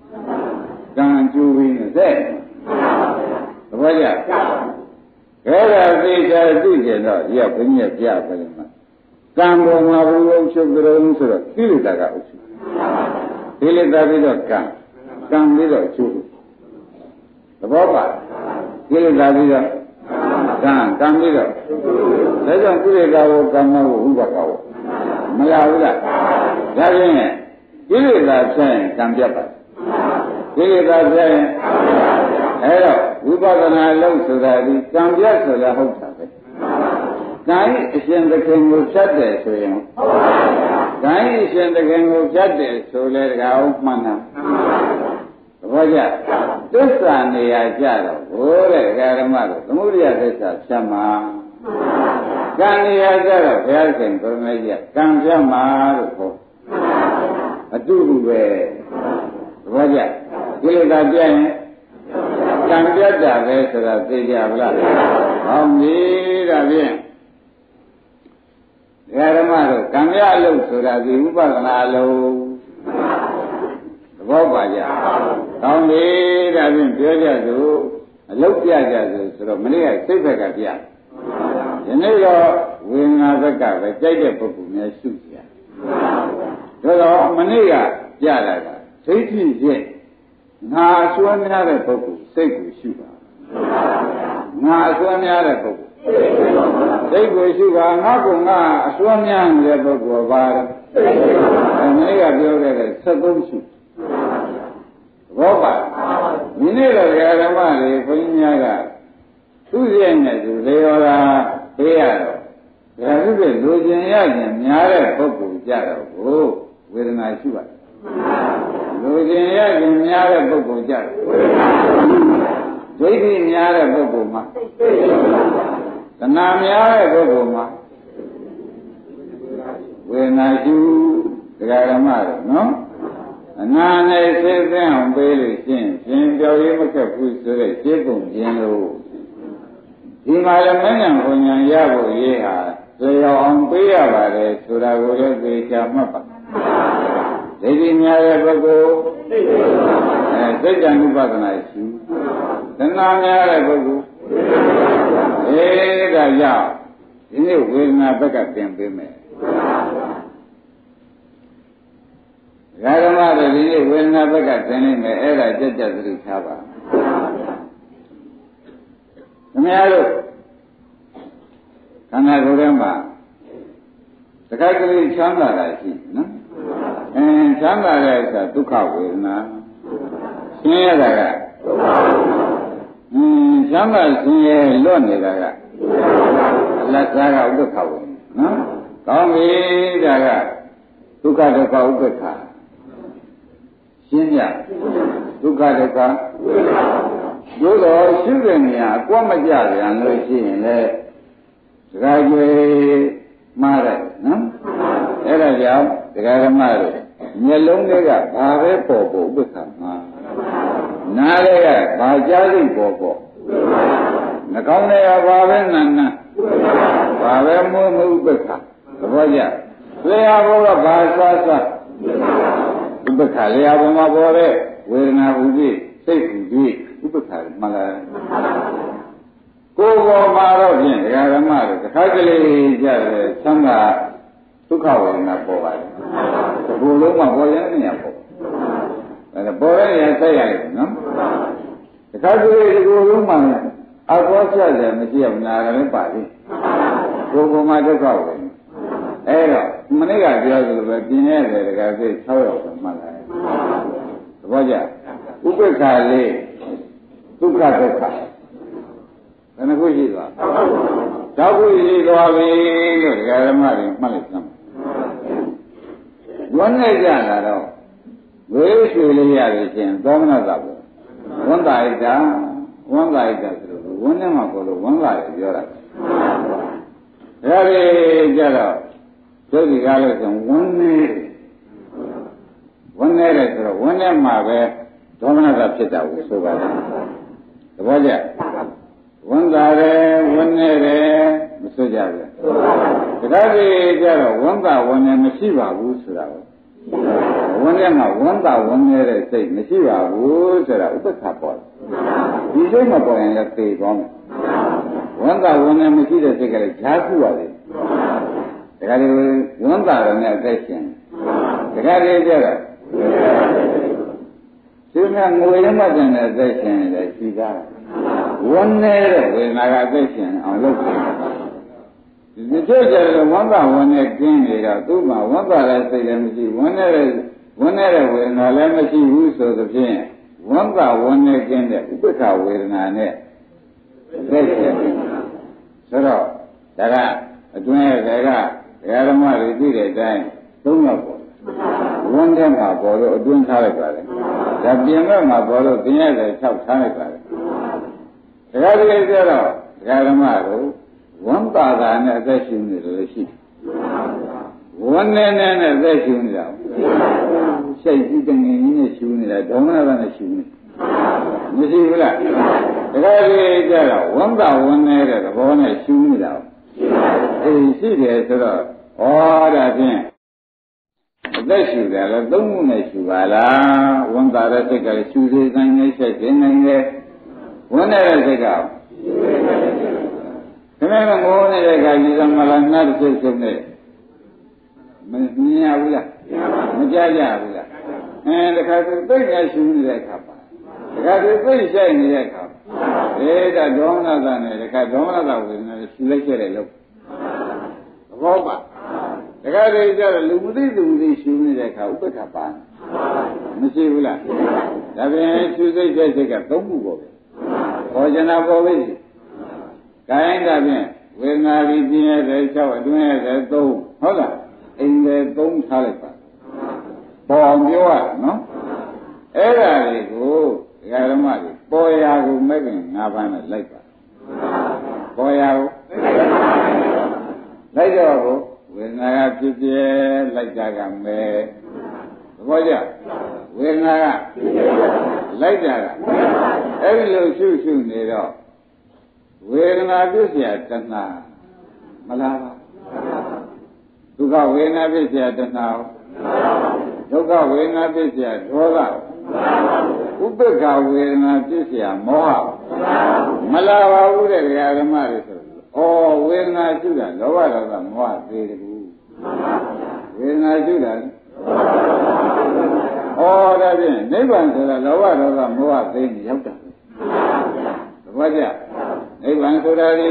[SPEAKER 2] နဲ့ဆက်သဘောကျအဲ့ဒါသိချာသိကြတော့ဒီကဘုန်းကြီးပြပါလိမ့်မယ်ကံပေါ်မှာဘုရားချုပ်ကြုံဆိုတော့ကိလေသာကအုပ်စုကိလေသာပြီးတော့ကံပြီးတော့ကျိုးသဘောပါကိလေသာပြီးတော့ကံပြီးတော့ဒါကြောင့်ကိလေသာကိုကံမဟုတ်ဥပက္ခဝမလားဘူးလားဒါဖြင့်ကိလေသာဖြစ်ရင်ကံပြတ်ပါကိလေသာဖြစ်ရင်အဲ့တော့ဝိပဿနာလို့ဆိုတာဒီကံပြတ်ဆိုတာဟုတ်တာပဲကံအရှင်သခင်ကိုဖြတ်တယ်ဆိုရင်ကံအရှင်သခင်ကိုဖြတ်တယ်ဆိုလဲတကားဟုတ်မှန်တာသဘောကျသစ္စာနေရာကြတော့ဘိုးတဲ့ဓမ္မတို့သမုဒိယသစ္စာဖြတ်မှာကံနေရာကြတော့ဘုရားရှင်ဘုရားကြီးကံဖြတ်မှာလို့ခေါ်အတူတူပဲသဘောကျကိလေသာပြရင်ကံပြတ်တာပဲဆိုတာသိကြပါလားဟောပြီဒါဖြင့်ဓမ္မတို့ကံရအလုပ်ဆိုတာဒီဥပဒနာအလုပ်သဘောပါကြကောင်းပြီဒါဖြင့်ပြောကြစို့အလုပ်ပြကြစို့ဆိုတော့မနေ့ကစိတ်ဘက်ကပြယနေ့တော့ဝေဒနာဘက်ကပဲကြိုက်တဲ့ပုဂ္ဂိုလ်များရှုကြဒါတော့မနေ့ကပြတာကဒိဋ္ဌိဖြင့်ငါအစွမ်းများတဲ့ပုဂ္ဂိုလ်စိတ်ကိုရှုပါငါအစွမ်းများတဲ့ပုဂ္ဂိုလ်စိတ်ကိုရှုပါငါကအစွမ်းများတဲ့ပုဂ္ဂိုလ်ပါတော့မနေ့ကပြောခဲ့တဲ့73ရှုဘောပါဒီနေ့တော့ဓမ္မတွေဘုန်းကြီးများကသူ့ရဲ့နဲ့သူလေရောတာပေးရတော့ဒါသူကလူကျင်ရခြင်းများတဲ့ပုဂ္ဂိုလ်ကြတော့ကိုဝေဒနာရှုပါလူကျင်ရခြင်းများတဲ့ပုဂ္ဂိုလ်ကြတယ်ဒိဋ္ဌိများတဲ့ပုဂ္ဂိုလ်မှာတဏှာများတဲ့ပုဂ္ဂိုလ်မှာဝေဒနာရှုတရားဓမ္မတော့နော်အနာနဲ့သိသိအောင်ပေးလို့ရှင်းပြောရမခက်ဘူးဆိုတဲ့ရှင်းကုန်ခြင်းလို့ဒီမှာလည်းမဉ္ဇဉ်ဘုံညာရဖို့ရေးဟာကြောင်အောင်ပေးရပါတယ်ဆိုတာကိုလည်းသိချာမှတ်ပါဒိဋ္ဌိများတဲ့ပုဂ္ဂိုလ်စိတ်ကြံဥပဒနာရှိသနာများတဲ့ပုဂ္ဂိုလ်ဒါကြောင့်ဒီနေ့ဝေဒနာဘက်ကပြင်ပေးမယ်ဓမ္မတွေဒီနေ့ဝေဒနာဘက်ကသင်နေမယ်အဲ့ဒါကြက်ကြက်သတိထားပါခင်ဗျားတို့ခန္ဓာကိုယ်ထဲမှာတခါကလေးချမ်းသာတာရှိနော်ချမ်းသာတဲ့အခါဒုက္ခဝေဒနာဆင်းရဲတာကချမ်းသာဆင်းရဲလွတ်နေတာကလက်စားကဥပ္ပခဝေဒနာနော်ကောင်းပြီဒါကဒုက္ခဒုက္ခဥပ္ပခရှင်းကြဒုက္ခဒုက္ခသို့တော်ရှိတဲ့နေရာအကွက်မကြပြန်လို့ရှိရင်လည်းစကားကြွေမှားတယ်နော်အဲ့ဒါကြောင့်တရားဓမ္မတွေမျက်လုံးတွေကဘာပဲပေါ်ပေါ်ဥပ္ပခမှာနားတွေကဘာကြားစိတ်ပေါ်ပေါ်နှာခေါင်းတွေကဘာပဲနာနာဘာပဲမူဥပ္ပခသဘောကျလျှာဘောကဘာစားစားဥပ္ပခလျှာဘောမှာပေါ်တဲ့ဝေဒနာဥပ္ပိစိတ်ဥပ္ပိဥပ္ပခမှလားကိုယ်ပေါ်မှာတော့ဖြင့်ဓမ္မတွေတစ်ခါကလေးကြတယ်သံဃာဒုက္ခဝေဒနာပေါ်ပါတယ်ဘုလုံးမှာပေါ်ရင်နေရပေါ်ဒါပေါ်ရရင်ဆက်ရတယ်နော်တစ်ခါကလေးဒီကိုယ်လုံးမှာအကောဆက်တယ်မရှိအောင်နာလည်းပါပြီကိုယ်ပေါ်မှာဒုက္ခဝေဒနာအဲ့တော့မနေ့ကပြောသလိုပဲပြင်းရတယ်တကယ်စိတ်6ရောက်မှတ်လာတယ်သဘောကျဥပ္ပခါလေးဒုက္ခဒုက္ခဘယ်နှခုရှိသွားတောက်ခုရှိသွားပြီလို့ဒကာဓမ္မတွေမှတ်လိုက်စမ်းဝန်းနေကြလာတော့ဝေးရွှေလေးရလို့ရှင်သောမနတာပေါ့ဝန္တာဣတဝန္တာဣတဆိုလို့ဝန်းထဲမှာပေါ်လို့ဝန္တာရပြောတာဒါတွေကြတော့所以讲了种温内，温内的时候，温内嘛呗，多么个皮的无所谓的，对不对？温大的、温内的，没说假的。这个是叫做温大温内没西巴无知道。温内嘛，温大温内的谁没西巴无知道，不差不多。你什么保养要对方的？温大温内没记得这个加速啊的。这个是温大人呢在想，这个是这个，就像我也没真的在想在其他，温内的为哪个在想啊？你这就是温大温内跟你的，都把温大来谁来没去？温内的为哪来没去？无所的偏，温大温内跟的不卡为哪呢？在想，知道？大家中间这个。အဲ့ဒါမှလည်းသိတဲ့အတိုင်း၃ယောက်ပေါ့ဝန်းထဲမှာပေါ်လို့အတွင်းထားလိုက်ပါလေဒါပြင်မဲ့မှာပေါ်လို့တင်ရတယ်၆ထားလိုက်ပါလေဒါကြတဲ့ပြောတော့ဒကာဓမ္မတို့ဝန်းပါတာနဲ့အသက်ရှင်နေတယ်လို့ရှိတယ်ဝန်းနဲ့အသက်ရှင်နေတာရှိတ်ကြီးတငင်ကြီးနဲ့ရှင်နေတာဓမ္မနာနဲ့ရှင်နေမရှိဘူးလားဒကာကြီးကြတော့ဝန်းပါဝန်းနေတဲ့သဘောနဲ့ရှင်နေတာအေးရှိတယ်ဆိုတော့ဩဒါဖြင့်အသက်ရှူတယ်လည်းသုံးခုနဲ့ရှူပါလားဝန်တာတဲ့စိတ်ကလည်းရှူစေနိုင်နေဆက်ခြင်းနိုင်တယ်ဝန်တဲ့စိတ်ကခင်ဗျားကငိုနေတဲ့ခါကြီးသမလားနှတ်စိတ်ဆုံးနေမမြင်ရဘူးလားမကြားကြဘူးလားတခါသူသိနေရှူနေတဲ့အခါပါတခါသူသိဆိုင်နေတဲ့အခါဒါဒေါမနတာနဲ့တခါဒေါမနတာဝေဒနာရှူလိုက်ခဲ့တယ်လို့ဘောပါတခါတည်းကျတော့လူမသိသူမသိရှူနေတဲ့အခါဥပ္ပခပါမရှိဘူးလားဒါပြန်ရှူစိတ်တဲ့စိတ်က၃ခုပေါ့ပဲဘောဇနာပေါ်ပြီခိုင်းတာဖြင့်ဝေဒနာပြီးပြင်းရတဲ့၆အတွင်းရတဲ့၃ဟုတ်လားအိမ်တဲ့၃ထားလိုက်ပါပေါ်အောင်ပြောရနော်အဲ့ဒါတွေကိုဒကာဓမ္မတွေပေါ်ရာကိုမဲ့ခင်၅ပါးနဲ့လိုက်ပါပေါ်ရာကိုလိုက်တော့ဝေဒနာကဖြစ်ပြဲလိုက်တာကမဲ့သဘောကျဝေဒနာကလိုက်တာကအဲ့ဒီလိုရှုနေတော့ဝေဒနာဖြစ်เสียတဏှာမလားပါဒုက္ခဝေဒနာဖြစ်เสียတဏှာဒုက္ခဝေဒနာဖြစ်เสียဒေါသဥပ္ပခဝေဒနာဖြစ်เสียမောဟမလားပါဘူးတဲ့ဓမ္မတွေဆိုဝေဒနာရှုတာလောဘဒေါသမောဟသေးတယ်ကူဝေဒနာရှုတာဒါဖြင့်နိဗ္ဗာန်ဆိုတာလောဘဒေါသမောဟသေးနေရောက်တာသဘောကျနိဗ္ဗာန်ဆိုတာဒီ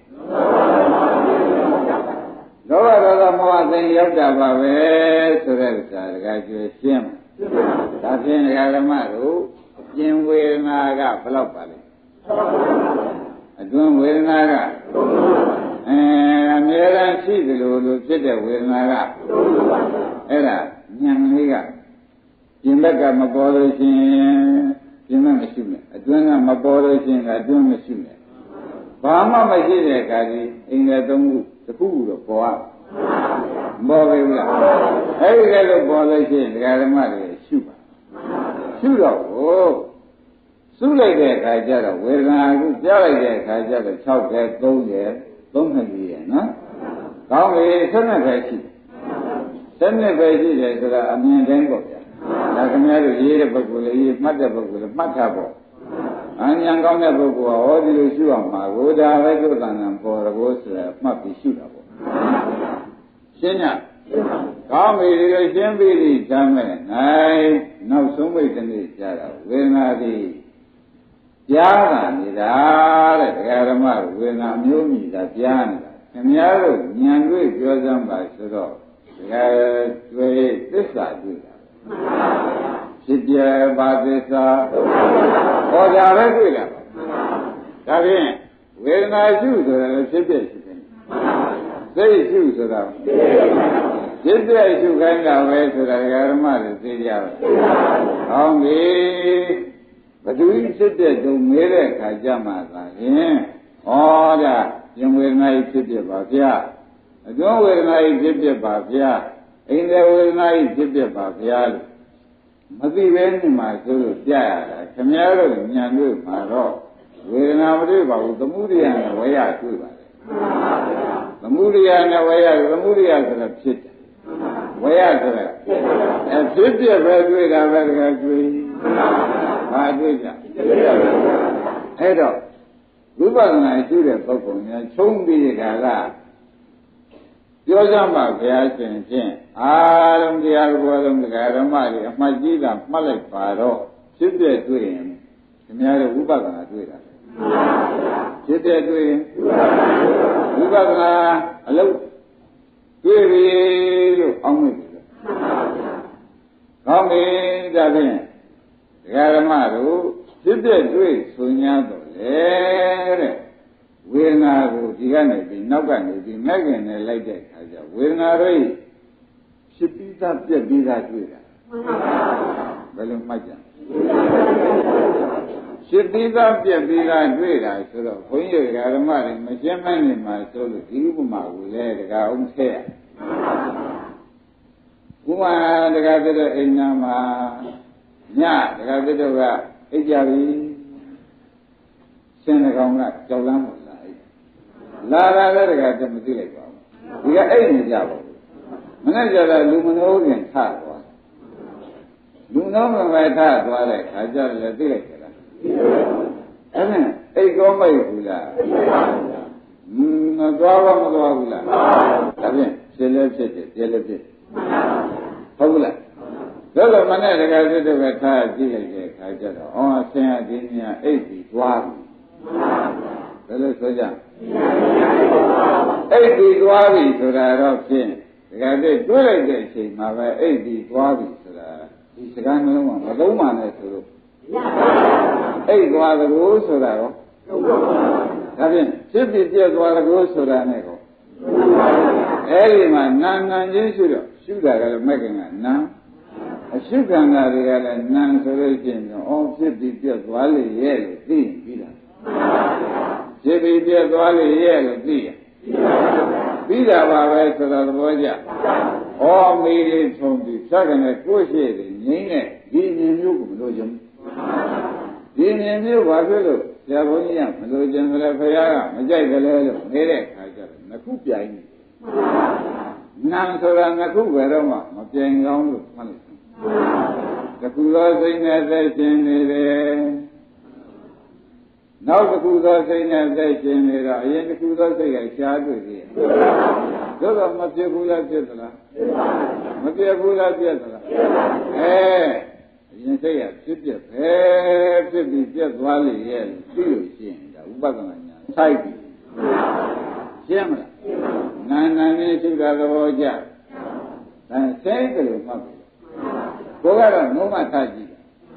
[SPEAKER 2] လောဘဒေါသမောဟသေးရောက်တာပါပဲဆိုတဲ့ဥစ္စာတကယ်ကျွရှင်းဒါဖြင့်ဓမ္မတို့ကျင်ဝေဒနာကဘယ်လောက်ပါလဲအတွင်းဝေဒနာကအမြဲတမ်းရှိသလိုလိုဖြစ်တဲ့ဝေဒနာကအဲ့ဒါဉာဏ်လေးကပြင်ဘက်ကမပေါ်လို့ရှိရင်ပြင်ဘက်မရှိနဲ့အတွင်းကမပေါ်လို့ရှိရင်အတွင်းမရှိနဲ့ဘာမှမရှိတဲ့အခါကြီးအင်္ဂါ၃ခုတစ်ခုခုတော့ပေါ်ရပေါ်ပြီလားအဲ့ဒီကလေးပေါ်လို့ရှိရင်ဒကာဓမ္မတွေရှုပါရှုတော့စုလိုက်တဲ့အခါကျတော့ဝေဒနာကိုကြားလိုက်တဲ့အခါကျတော့6ပဲ3ရဲ့3နှစ်ကြီးရဲ့နော်။ကောင်းပြီ7ပဲရှိတယ်။7ပဲရှိတယ်ဆိုတာအမြင်တိုင်းပေါ့ဗျာ။ဒါခင်ဗျားတို့ရေးတဲ့ပုဂ္ဂိုလ်လေးရေးမှတ်တဲ့ပုဂ္ဂိုလ်လေးမှတ်ထားပေါ့။အဉာဏ်ကောင်းတဲ့ပုဂ္ဂိုလ်ကဟောဒီလိုရှုအောင်မှာကိုဒါပဲသုတ္တန်ပေါ်ရဖို့ဆိုတာမှတ်ပြီးရှုတာပေါ့။ရှင်းည။ကောင်းပြီဒီလိုရှင်းပြီးပြီသမ်းမဲ့နိုင်နောက်ဆုံးမိတ်တနေ့ကြားတာဝေဒနာသည်ကြားတာနေတာတဲ့ဒကာဓမ္မဝေဒနာမျိုးမြည်တာကြားနေတာခင်ဗျားတို့ဉာဏ်တွေ့ပြောစမ်းပါဆိုတော့ဒကာတွေ့သစ္စာတွေ့တာဖြစ်ပြပါသစ္စာဟောတာပဲတွေ့တာဒါဖြင့်ဝေဒနာရှုဆိုတာလည်းဖြစ်ပြရှိတယ်စိတ်ရှုဆိုတာဖြစ်ပြရှုခိုင်းတာပဲဆိုတာဒကာဓမ္မတွေသိကြပါဟောင်းပြီဘသူဖြစ်တဲ့တုံမဲတဲ့အခါကျမှသာရင်ဟောဒါရင်ဝေဒနာဖြစ်ဖြစ်ပါဗျာအတွင်းဝေဒနာဤဖြစ်ဖြစ်ပါဗျာအိန္ဒြေဝေဒနာဤဖြစ်ဖြစ်ပါဗျာလို့မသိပဲနေမှာဆိုလို့ပြရတာခင်ဗျားတို့ဉာဏ်တွေ့မှာတော့ဝေဒနာမတွေ့ပါဘူးသမုဒိယနဲ့ဝေယတွေ့ပါလေသမုဒိယနဲ့ဝေယသမုဒိယဆိုတာဖြစ်တယ်ဝေယဆိုတာဖြစ်ဖြစ်ပဲတွေ့တာပဲတကယ်တွေ့ဘာတွေ့ကြအဲ့တော့ဝိပဿနာရှိတဲ့ပုဂ္ဂိုလ်များချုံးပြီးကြတာပြောကြမှာဘုရားရှင်ဖြင့်အာရုံတရားဘောလုံးတရားဓမ္မတွေအမှတ်ကြီးတာမှတ်လိုက်ပါတော့ဖြစ်ပြတွေ့ရင်ခင်ဗျားတို့ဝိပဿနာတွေ့တာဖြစ်ပြတွေ့ရင်ဝိပဿနာအလုပ်တွေ့ပြီလို့အောင်းမိတယ်ကောင်းပြီဒါဖြင့်တရားဓမ္မတို့ဖြစ်ပြတွေ့ဆို냐တော့လေတဲ့ဝေဒနာကိုဒီကနေပြီးနောက်ကနေပြီးမဲ့ခင်နဲ့လိုက်တဲ့အခါကျဝေဒနာတွေဖြစ်ပြီးသားပြက်ပြီးသားတွေ့တာဘယ်လိုမှတ်ကြဖြစ်ပြီးသားပြက်ပြီးသားတွေ့တာဆိုတော့ဘုန်းကြီးဓမ္မတွေမရှင်းမနေမှာဆိုလို့ဒီဥပမာကိုလည်းတကားအောင်ထည့်ရဥပမာတကားတဲ့အိမ်နာမှာညတကားတဲ့ကအိပ်ကြပြီရှင်တကောင်ကကြောက်လမ်းမလာလာတဲ့တကယ်မသိလိုက်ပါဘူးဒီကအိတ်နေကြပါဘူးမနေ့ကျတော့လူမနှိုးခင်ထသွားလူနှိုးမပဲထသွားတဲ့ခါကျတော့လည်းသိလိုက်ကြလားအဲ့ဒါအိတ်ကောမိတ်ဘူးလားမသွားပါမသွားဘူးလားဒါဖြင့်ဖြစ်လဲဖြစ်တယ်ပြဲလဲဖြစ်ဟုတ်ဘူးလားဒါဆိုမနေ့တကယ်ဖြစ်တဲ့ပဲထားကြည့်လိုက်တဲ့ခါကျတော့အော်အဆင်အဒီညာအိတ်ပြီးသွားပြီဘယ်လိုဆိုကြအိတ်ပြီးသွားပြီဆိုတာတော့ဖြင့်တကယ်တည်းတွေးလိုက်တဲ့အချိန်မှာပဲအိတ်ပြီးသွားပြီဆိုတာဒီစကားနှလုံးကမသုံးပါနဲ့ဆိုလို့အိတ်သွားသလိုဆိုတာရောဒါဖြင့်ဖြစ်ပြီးပြည့်သွားသလိုဆိုတာနဲ့ကောအဲ့ဒီမှာနာချင်းရှိတော့ရှုတာကလည်းမဲ့ခင်ကနာအရှုခန္ဓာတွေကလည်းနာဆိုလို့ရှိရင်အော်ဖြစ်ပြီးပြည့်သွားလေရဲ့လို့သိပြီးတာဖြစ်ပြီးပြည့်သွားလေရဲ့လို့သိရပြီးတာပါပဲဆိုတော့သဘောကျဩမေးလေးထုံပြီးဖြတ်ကနေကိုယ့်ရှိတယ်ငိမ့်နဲ့ဒီမြင်မျိုးကိုမလို့ခြင်းဒီမြင်မျိုးဘာဖြစ်လို့ဆရာဘုန်းကြီးကမလို့ခြင်းဆိုလဲဖခင်ကမကြိုက်တယ်လေလို့နေတဲ့အခါကျတော့နှစ်ခုပြိုင်နေနာဆိုတာနှစ်ခုပဲတော့မှမပြိုင်ကောင်းလို့မှတ်လိုက်တခုသောစိတ်နဲ့သက်ရှင်နေတယ်နောက်တစ်ခုသောစိတ်နဲ့သက်ရှင်နေတော့အရင်တစ်ခုသောစိတ်ကရှားတွေ့သေးတယ်။သို့တော့မပြတ်ဘူးလားပြတ်သလား။မပြတ်ဘူးလားပြတ်သလား။အရင်စိတ်ကဖြစ်ပြက်ပဲဖြစ်ပြီးပြတ်သွားလေရဲ့သိလို့ရှိရင်ဒါဥပဒနာညာစိုက်ပြီ။ရှင်းမလား။နာနဲ့ရှိတာသဘောကျ။ဒါစိတ်ကလေးမှတ်ပြီ။ကိုကတော့ငုံမှထားကြည့်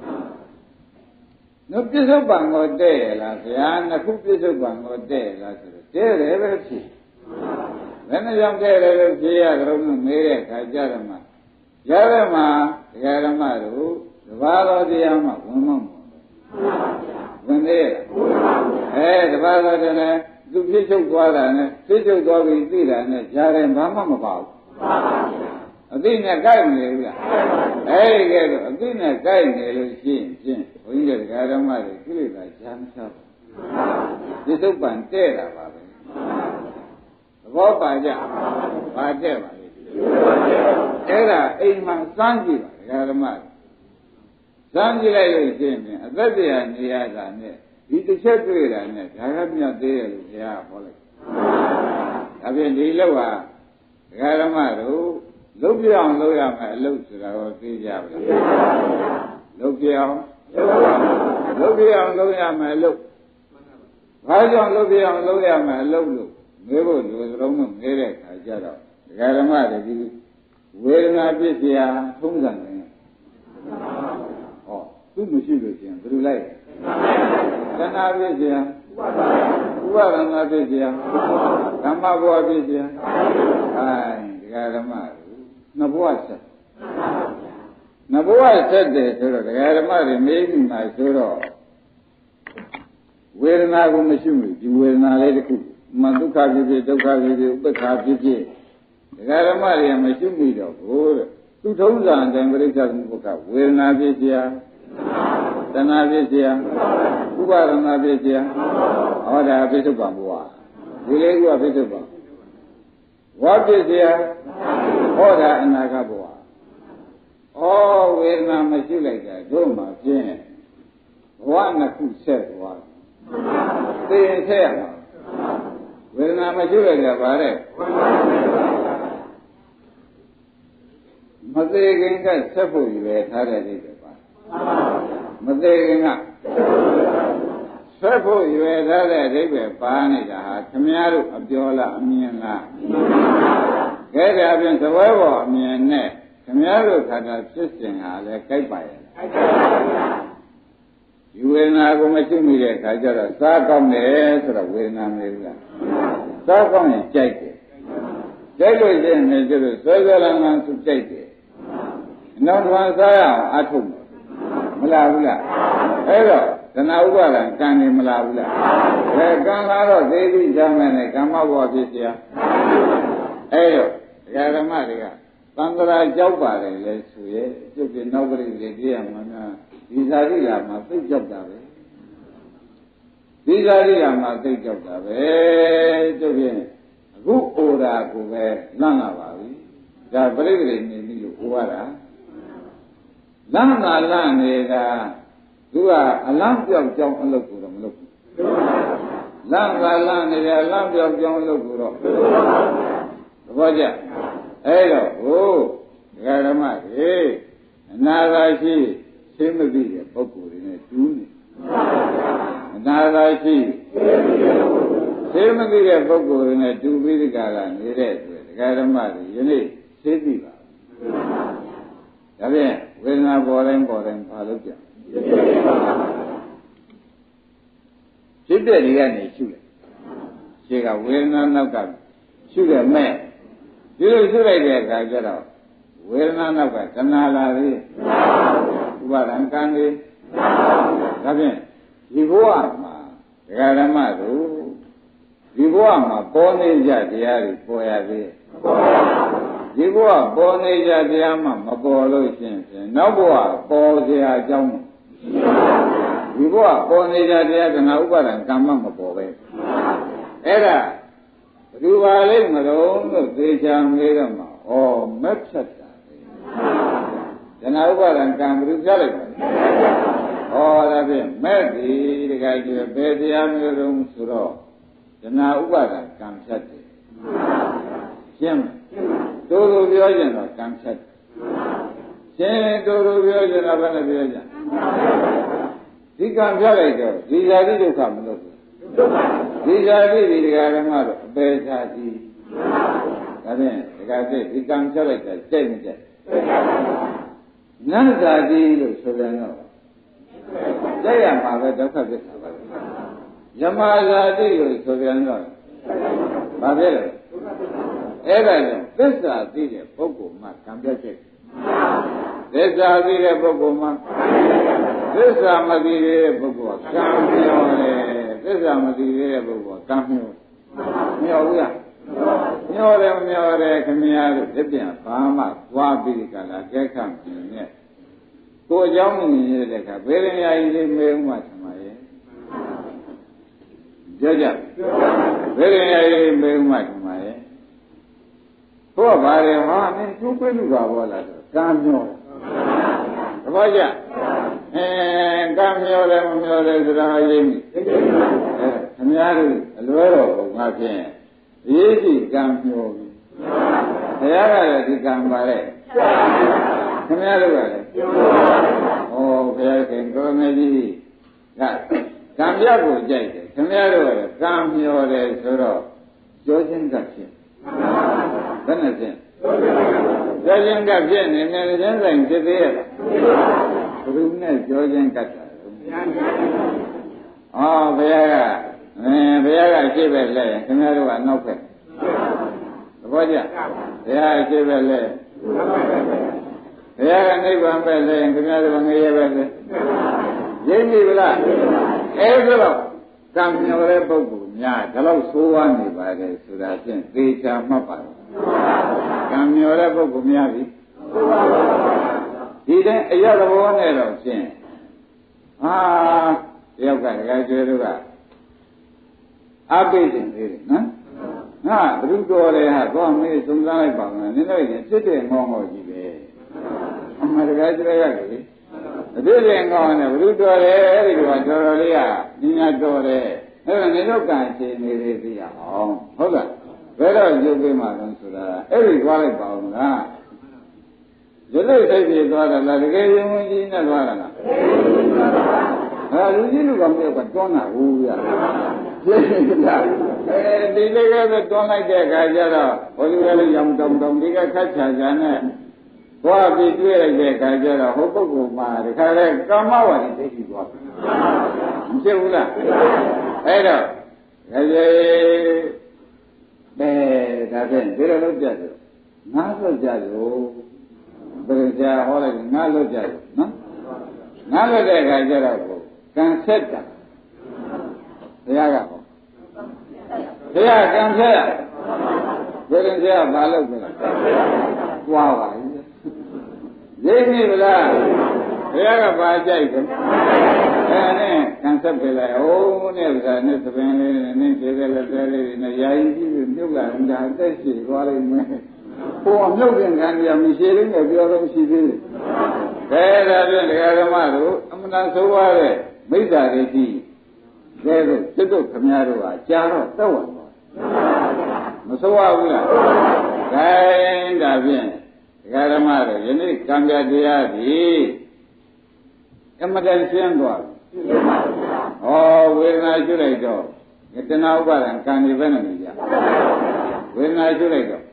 [SPEAKER 2] နုပြစ္ဆုတ်ပံကိုတဲ့ရလားဗျာနှစ်ခုပြစ္ဆုတ်ပံကိုတဲ့ရလားဆိုတော့တဲ့တယ်ပဲဖြစ်ဘယ်နှကြောင့်တဲ့တယ်လို့ဖြေရကြလို့မေးတဲ့ခါကြတော့မှရတဲ့မှာတရားဓမ္မတို့တပါးတော်တရားမှဝင်မဝင်သေးရဲ့တပါးတော်တယ်လည်းသူဖြစ်ချုပ်သွားတာနဲ့ဖြစ်ချုပ်သွားပြီးသိတာနဲ့ကြားတယ်ဘာမှမပါဘူးအသိနဲ့ကြိုက်နေဘူးလားအဲ့ဒီကဲတော့အသိနဲ့ကြိုက်နေလို့ရှိရင်ဖြင့်ဘုန်းကြီးတွေကဓမ္မတွေကိလေသာရှားမရှားဘူးဒီသုပ္ပံတဲ့တာပါပဲသဘောပါကြပါတဲ့ပါလေအဲ့ဒါအိမ်မှာစမ်းကြည့်ပါဓမ္မစမ်းကြည့်လိုက်လို့ရှိရင်အသက်တရားနေရတာနဲ့ဒီတစ်ချက်တွေ့တာနဲ့ဒါကမြတ်သေးတယ်လို့ဘုရားဟောလိုက်ဒါဖြင့်ဒီလောက်ဟာဓမ္မတို့လုပ်ပြအောင်လုပ်ရမယ်အလုပ်ဆိုတာကိုသိကြပါလားလုပ်ပြအောင်လုပ်ရမယ်အလုပ်ဘာကြောင့်လုပ်ပြအောင်လုပ်ရမယ်အလုပ်လို့မေးဖို့လူတော်တို့မေးတဲ့အခါကျတော့ဓမ္မတွေဒီဝေဒနာပြည့်စရာထုံးစံတယ်ဟောသူမရှိလို့ရှင်ဘယ်လိုလိုက်သနာပြည့်စရာဥပါဒနာပြည့်စရာဓမ္မဘဝပြည့်စရာဓမ္မနှစ်ဘဝဆက်နှစ်ဘဝဆက်တယ်ဆိုတော့တရားဓမ္မတွေမေးပြီးမှဆိုတော့ဝေဒနာကိုမရှိဘူးဒီဝေဒနာလေးတစ်ခု Maduka Bibi, Duka Bibi, Ubeka Bibi. The Garamari and Machumi of Wood. 2000 and British Buka, Will Navisia, Tanavisia, Ubar Navisia, or the Abitu Bambua. Will you Abitu Bambua? What is here? Order and Nagabua. Oh, we're not much like that. Do my gin. One who said what? They say, we're not much like that, but it. Mother got several years, how did it? Mother several years, how did it? Banija, Kamiaru, Abdiola, Amina. Get up in the weather, me and neck. Kamiaru had a sister, like Kaipai. You will not go much in me, I got a sack on the air, so I will not make that. Sack on it, take it. Take it in, and do the Sutherland to take it. Not once I told me. Malavula. Hello, the Nauga and Kani Malavula. They come out of David German, they come out this year. Hello, Yaramaria. Pandora Jauba, let's see, took the nobody the these are my big job. These are my big job. Who order go where none of us. They are very nearly Uara. Lana Lana, who are a lamp of John Lokurum look. Lana Lana, a lamp of John Lokuro. Roger. Hello, oh, Garama, eh, another she, same to be a boku in a tune. Another she, same to be a boku in a two with the Galan, the Garama, you need, city. Again, we're not boring, Paloja. She did again, she got well not shoot a man. You should I get out. We're none of us, Kanala, Ubarankangi, Rabin, Ivoama, Garamadu, Ivoama, Boneja, Diari, Poyavi, Ivoa, Boneja, Diama, Mabolo, Noboa, Bozia, Jam, Ivoa, Boneja, Diana, Ubaran, Kamama, Era. You are living alone, they shall made them or Mepsata. Then I will and come to Jaliban. Oh, that is maybe the guy to a bed, the army room suro. Then I will and come set it. Jim, Doro Vision or come set. Jim, Doro Vision of an aviation. He comes later, these are the come look. These are the Garamar, Besati. The guy said, he comes to same day. None of the deal, so they know. They are my doctor. Yamaza deal, so they know. Babel. Ever, this are the Pogo, my computer. This are the Pogoma. This are my Pogo. This is a material come here. Mio, Camilla, Libya, Bahama, Wabi, Gekam, go young in the very easy mail much, my Jaja, very easy mail much, my poor body, two people come here. Roger. And come here, and a little, my friend. Easy, come here. The other come by it. Come here, oh, there can go maybe. Come here, Jake. Come here, come here, so George and Gushin. Then Georgian Gushin, and then there. Georgian Cutter. Oh, Viaga, give a lay, come here to an open. Roger, they are give a lay. They are a neighbor belly and come here to an area. Jamie Villa, Ezra, ကံမျောတဲ့ပုဂ္ဂိုလ်များဒါလို့ဆိုးဝါးနေပါတယ်ဆိုတာဖြင့်သေချာမှတ်ပါတယ်ကံမျောတဲ့ပုဂ္ဂိုလ်များပြီဒီတဲ့အရာသဘောနဲ့တော့ဖြင့်ဟာတယောက်ကတကယ်ကျွဲတို့ကအပိတ်တင်သေးတယ်နော်ငါဘုရုတော်တယ်ဟာသွားမေးသုံးစားလိုက်ပါမယ်နင်တို့ရင်ဖြစ်တဲ့ငေါငေါကြီးပဲအမှန်တကယ်ကျွဲရတယ်လေအဖြစ်တဲ့ငေါနဲ့ဘုရုတော်တယ်အဲ့ဒီကတော်တော်လေးကညညာတော်တယ်အဲ့ဒါနင်တို့ကံရှင်နေသေးသိရအောင်ဟုတ်လားဘယ်တော့ရုပ်ပေးမှလဲဆိုတာအဲ့ဒီသွားလိုက်ပါအောင်လားရုပ်လေးစိတ်ပြေသွားတယ်လားတကယ်ယုံကြည်နဲ့သွားတာလားဟာလူကြီးလူကောင်မျိုးကတွန်းတာဘူးရပြည့်စုံလားဒီလေးကပဲတွန်းလိုက်တဲ့အခါကျတော့ဘုရားလည်းရောင်တောင်တောင်ဒီကခတ်ချာချာနဲ့သွားပြီးတွေ့လိုက်တဲ့အခါကျတော့ဟိုပုဂ္ဂိုလ်မှာဒီခါလဲကာမဝါဒီသိရှိသွားတယ်မဖြစ်ဘူးလားအဲ့တော့ဒါဖြင့်ဒီလိုလုပ်ကြတယ်ငါလွတ်ကြရောဘယ်ကြာဟောလိုက်ငါလွတ်ကြရောနော်ငါလွတ်တဲ့အခါကျတော့ကံဆက်တာဘုရားကဟောဘုရားကံဆက်ရဘယ်ရင်ကြာဘာလုပ်ကြလဲသွားပါလိမ့်ရိပ်နေဗလားဘုရားကပါကြိုက်တယ်အဲ့နဲ့ကံဆက်ပြလိုက်ဟိုးနဲ့ဗျာနဲ့သပင်လေးနဲ့ခြေသေးလေးသေးလေးနဲ့ယာယီကြီးပြီးမြုပ်လာတာအသက်ရှိသွားလိမ့်မယ်ဟိုအမြုပ်တဲ့ခံရမရှိသေးနဲ့ပြောတော့ရှိသေးတယ်ဒါဖြင့်ဒကာဓမ္မတို့အမှန်တန်ဆိုရတဲ့မိစ္ဆာဒိဋ္ဌိကဲတော့စိတ်တို့ခမည်းတော်ဟာကြာတော့သက်ဝင်သွားမဆိုရဘူးလားဒါဖြင့်ဒကာဓမ္မတို့ယနေ့ကံပြတရားသည်အမှန်တန်ရှင်းသွားပြီဩဝေဒနာရှုလိုက်တော့တဏှာဥပါဒံကံနေပဲနဲ့ကြဝေဒနာရှုလိုက်တော့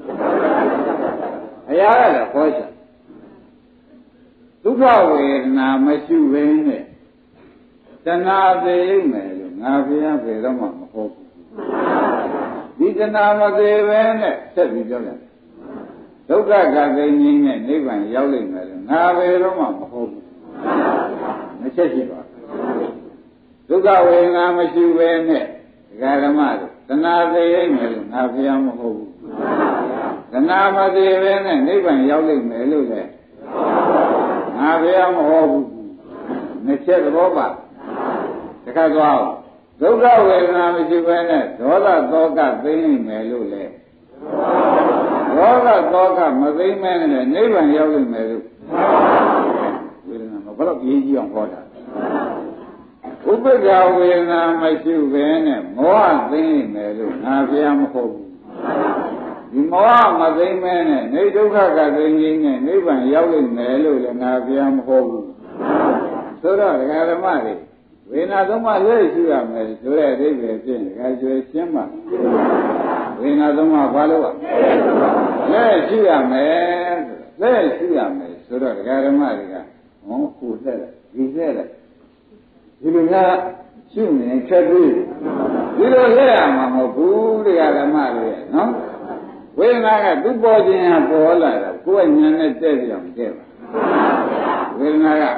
[SPEAKER 2] အရာကလည်းဟောချင်ဒုက္ခဝေဒနာမရှိဘဲနဲ့တဏှာသေးမယ်လို့ငါဘုရားပြေတော့မှမဟုတ်ဘူးဒီတဏှာမသေးဘဲနဲ့ဆက်ပြီးပြောတယ်ဒုက္ခကသိငြိမ်းနဲ့နိဗ္ဗာန်ရောက်လိမ့်မယ်လို့ငါဘယ်တော့မှမဟုတ်ဘူးမချက်ရှိပါဒုက္ခဝေဒနာမရှိဘဲနဲ့ဒကာဓမ္မတို့တဏှာသေးမယ်လို့ငါဘုရားမဟုတ်ဘူးတဏှာမသေးဘဲနဲ့နိဗ္ဗာန်ရောက်လိမ့်မယ်လို့လည်းငါဘုရားမဟုတ်ဘူးနှစ်ချက်သဘောပါတခါသွားဒုက္ခဝေဒနာမရှိဘဲနဲ့ဒေါသသောကသိမ့်နိုင်မယ်လို့လည်းဒေါသသောကမသိမ့်မဲနဲ့နိဗ္ဗာန်ရောက်လိမ့်မယ်လို့ဝေဒနာဘယ်တော့ရေးကြည့်အောင်ဟောတာဥပ္ပခာဝေဒနာမရှိဘဲနဲ့မောဟသိမ့်မယ်လို့ငါဘုရားမဟုတ်ဘူးဒီမောဟမသိမ့်မဲနဲ့နေဒုက္ခကသိမ့်ခြင်းနဲ့နိဗ္ဗာန်ရောက်လိမ့်မယ်လို့လည်းငါဘုရားမဟုတ်ဘူးဆိုတော့ဒကာဓမ္မတွေဝေဒနာသုံးပါးလက်ရှိရမယ်ဆိုတဲ့အဓိပ္ပာယ်ဖြင့်ဒကာကျွေးရှင်းပါဝေဒနာသုံးပါးဘာလို့လက်ရှိရမယ်လက်ရှိရမယ်ဆိုတော့ဒကာဓမ္မတွေကဟောကိုယ်သက်ဒီသက်ဒီလိုကရှုနေချက်ပြီးဒီလိုလက်ရမှာမဟုတ်ဘူးဒကာဓမ္မတွေနော်ဝေဒနာကသူ့ပေါ်ခြင်းဟာပေါ်လာတာကိုယ်ကဉာဏ်နဲ့တက်ပြီးတော့မတက်ပါဝေဒနာက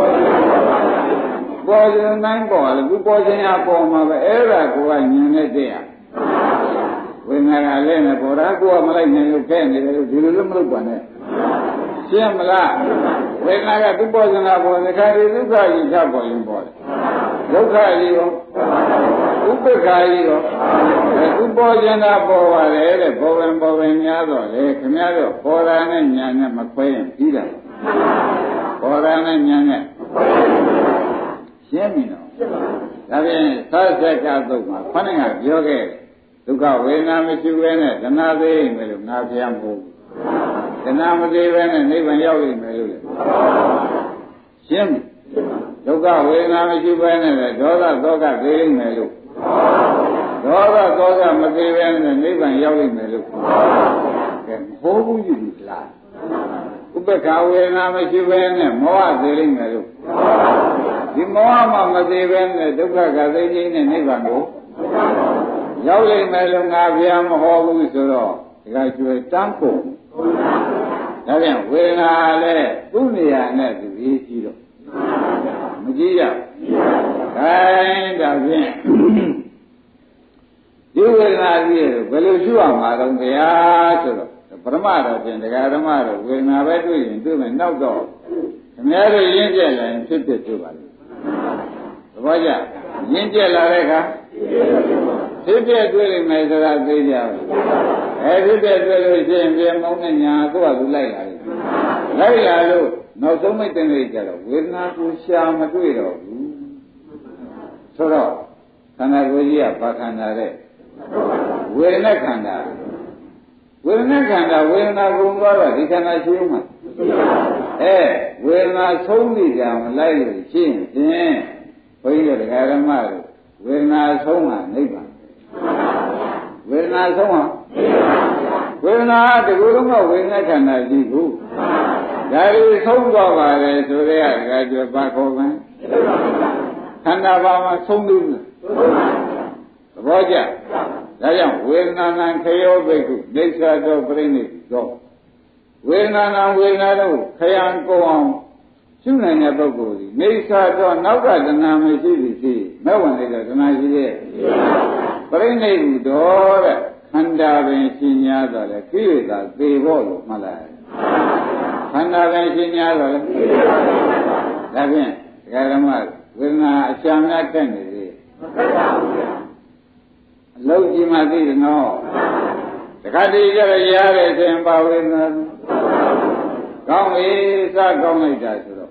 [SPEAKER 2] ပေါ်ခြင်းတိုင်းပေါ်လေသူပေါ်ခြင်းဟာပေါ်မှာပဲအဲ့ဒါကိုယ်ကဉာဏ်နဲ့တက်ရဝေဒနာကလည်းနဲ့ပေါ်တာကိုယ်ကမလိုက်နိုင်လို့ဖဲ့နေတယ်လို့ဒီလိုလည်းမလုပ်ပါနဲ့ရှင်းမလားဝေဒနာကသူ့ပေါ်ခြင်းဟာပေါ်တဲ့ခါဒီဒုက္ခကြီးချပေါ်ရင်ပေါ်တယ်ဒုက္ခကြီးရောဥပ္ပခာကြီးရောသူပေါ်ခြင်းသာပေါ်ပါလေတဲ့ပေါ်ဝင်များတော့လေခင်ဗျားတို့ပေါ်တာနဲ့ညာနဲ့မခွဲရင်ပြီးတာပေါ်တာနဲ့ညာနဲ့ရှင်းပြီနော်ဒါဖြင့်သစ္စာကသုတ်မှာခொနကပြောခဲ့ဒုက္ခဝေဒနာမရှိဘဲနဲ့တဏှာသေးမယ်လို့ငါဖျားမဟုတ်ဘူးတဏှာမသေးဘဲနဲ့နိဗ္ဗာန်ရောက်လိမ့်မယ်လို့လေရှင်းပြီဒုက္ခဝေဒနာမရှိဘဲနဲ့ဒေါသသောကသိလိမ့်မယ်လို့ဒေါသသောကမသိဘဲနဲ့နိဗ္ဗာန်ရောက်လိမ့်မယ်လို့ကဲဟောဘူးယူလားဥပ္ပခာဝေဒနာမရှိဘဲနဲ့မောဟသိလိမ့်မယ်လို့ဒီမောဟမှမသိဘဲနဲ့ဒုက္ခကသိခြင်းနဲ့နိဗ္ဗာန်ကိုရောက်လိမ့်မယ်လို့ငါဘုရားမဟောဘူးဆိုတော့ဒီကကျွေတန်းကုန်ဒါပြန်ဝေဒနာလည်းသူ့နေရာနဲ့သူရေးကြည့်တော့မကြည့်ရဘူး哎，这边，有个哪里为了修嘛，都没呀，是了。不他妈的，现在干他妈的，为哪位对人对门闹到，没有人家人直接就完了。我讲，人家来了看，直接对人没得他对家，哎，直接对人现在某个娘多都来了，来了，那什么等来着了？为哪不下么对了？说到，看那个爷把看他的，为哪看他？为哪看他？为哪工作了？你看他行吗？哎，为哪从你家来的行行？回去的干什么的？为哪从啊？那个？为哪从啊？为哪这个东西？为哪看他辛苦？家里从多吧的，说的呀，感觉把口门，看他爸妈从头呢。我讲。ဒါကြောင့်ဝေဒနာနံခယောဘိက္ခုဒိဋ္ဌာတောပြိဋိနိသောဝေဒနာနံဝေဒနာတို့ခယံကိုအောင်ရှုနိုင်တဲ့ပုဂ္ဂိုလ်ဒီနေသာတော့နောက်ကတဏှာမရှိသည်ရှိမဲ့ဝင်လိုက်တော့တဏှာရှိရဲ့ပြိဋိနိသောတဲ့ခန္ဓာပင်ရှင်းများတော့လေကိလေသာသေဖို့လို့မှတ်လိုက်ခန္ဓာပင်ရှင်းများတော့လေဒါဖြင့်ဒကာဓမ္မဝေဒနာအချမ်းများတက်နေသေးလုံးကြီးမှသိတယ်နော်တခါတည်းကျတော့ရားတဲ့ဆိုရင်ပါဝေဒနာကောင်းပြီစကောင်းလိုက်တာဆိုတော့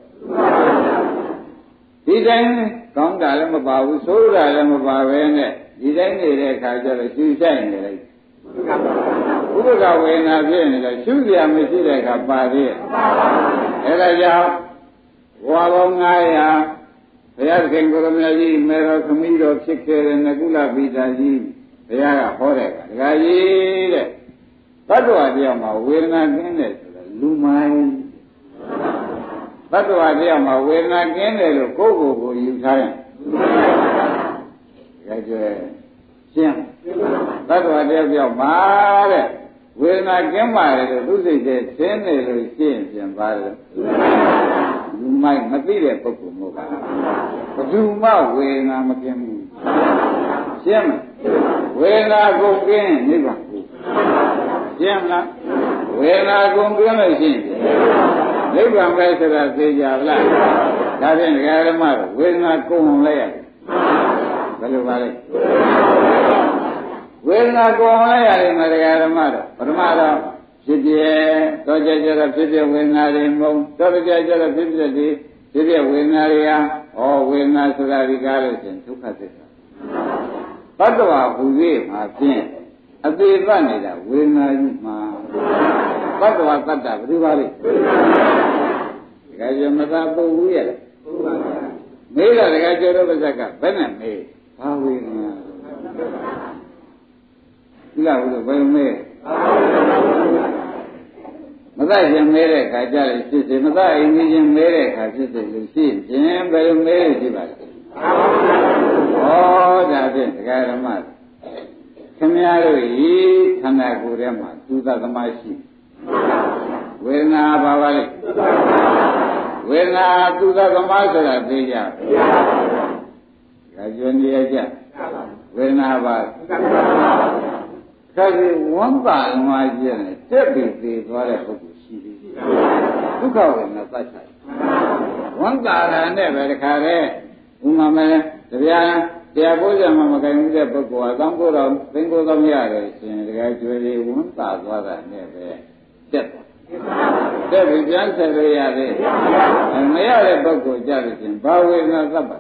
[SPEAKER 2] ဒီတိုင်းကောင်းတာလည်းမပါဘူးဆိုးတာလည်းမပါပဲနဲ့ဒီတိုင်းနေတဲ့အခါကျတော့ရှူဆိုင်နေလိုက်ဥပက္ခဝေဒနာဖြစ်နေတော့ရှူစရာမရှိတဲ့အခါပါသေးရဲ့အဲဒါကြောင့်ဝါပေါင်း900ဘုရားသခင်ကိုရမကြီးမေတော်ခမီးတော်ဖြစ်ခဲ့တဲ့နကုလပိတာကြီးဘုရားကဟောတဲ့ကဒကာကြီးတဲ့သတ္တဝါတယောက်မှာဝေဒနာကင်းတယ်ဆိုတာလူမိုင်းသတ္တဝါတယောက်မှာဝေဒနာကင်းတယ်လို့ကိုယ့်ကိုယ်ကိုယူထားရင်ဒကာကျွဲရှင်းသတ္တဝါတယောက်မှာတဲ့ဝေဒနာကင်းပါတယ်လို့သူစိတ်ထဲရှင်းနေလို့ရှင်းပြန်ပါတယ်လူမိုက်မသိတဲ့ပုဂ္ဂိုလ်မို့ပါဘယ်သူမှဝေဒနာမကင်းဘူးရှင်းမလားဝေဒနာကိုကင်းနိဗ္ဗာန်ကိုရှင်းမလားဝေဒနာကိုကင်းလို့ရှိရင်နိဗ္ဗာန်ပဲဆိုတာသိကြလားဒါဖြင့်ဒကာဓမ္မတို့ဝေဒနာကုန်အောင်လိုက်ရတယ်ဘယ်လိုပါလဲဝေဒနာကုန်အောင်လိုက်ရတယ်မဒကာဓမ္မတို့ပထမတော့ဖြစ်ပြတော့ကြကြတော့ဖြစ်ပြဝေဒနာတွေမုံတော့ကြကြတော့ဖြစ်ပြတွေဖြစ်ပြဝေဒနာတွေဟာဝေဒနာဆိုတာဒီကားလို့ရှင်ဒုက္ခသစ္စာတတ္တဝါဟူ၍မှာဖြင့်အသေးသနေတာဝေဒနာကြီးမှာတတ္တဝါတတ္တဘယ်လိုပါလဲဒီကကြမသာပုတ်ဘူးရဲ့မေးတာဒီကကြတော့ပါဇက်ကဘယ်နဲ့မေးဘာဝေဒနာဒီလားဘုရားဘယ်လိုမေးမသိရင်မဲတဲ့ခါကြလေဖြစ်စေမသိရင်ချင်းမဲတဲ့ခါဖြစ်စေလို့ရှိရင်ဘယ်လိုမဲရှိပါလဲဩဒါဖြင့်ဒကာဓမ္မခင်ဗျားတို့ဤခန္ဓာကိုယ်ထဲမှာသုသသမရှိဝေဒနာပါပါလေဝေဒနာသုသသမဆိုတာသိကြဒါကျွန်းရကြဝေဒနာပါဒါကြီးဝမ်းပါငွားကျင်းတက်ပြီးသေးသွားတဲ့ပုဂ္ဂိုလ်ရှိသေးတယ်ဒုက္ခဝေဒနာသတ်ချတယ်ဝမ်းပါရနဲ့ပဲတခါတည်းဥမာမဲ့တရား90မှမကင်ဘူးတဲ့ပုဂ္ဂိုလ်ဟာ3တော်သိန်း9တော်မရတယ်ရှင်တကယ်ကျွေးလေးဝမ်းပါသွားတာနဲ့ပဲတက်တက်ပြီးပြန်ဆက်ရရသေးမရတဲ့ပုဂ္ဂိုလ်ကြလို့ရှင်ဘာဝေဒနာသတ်ပါ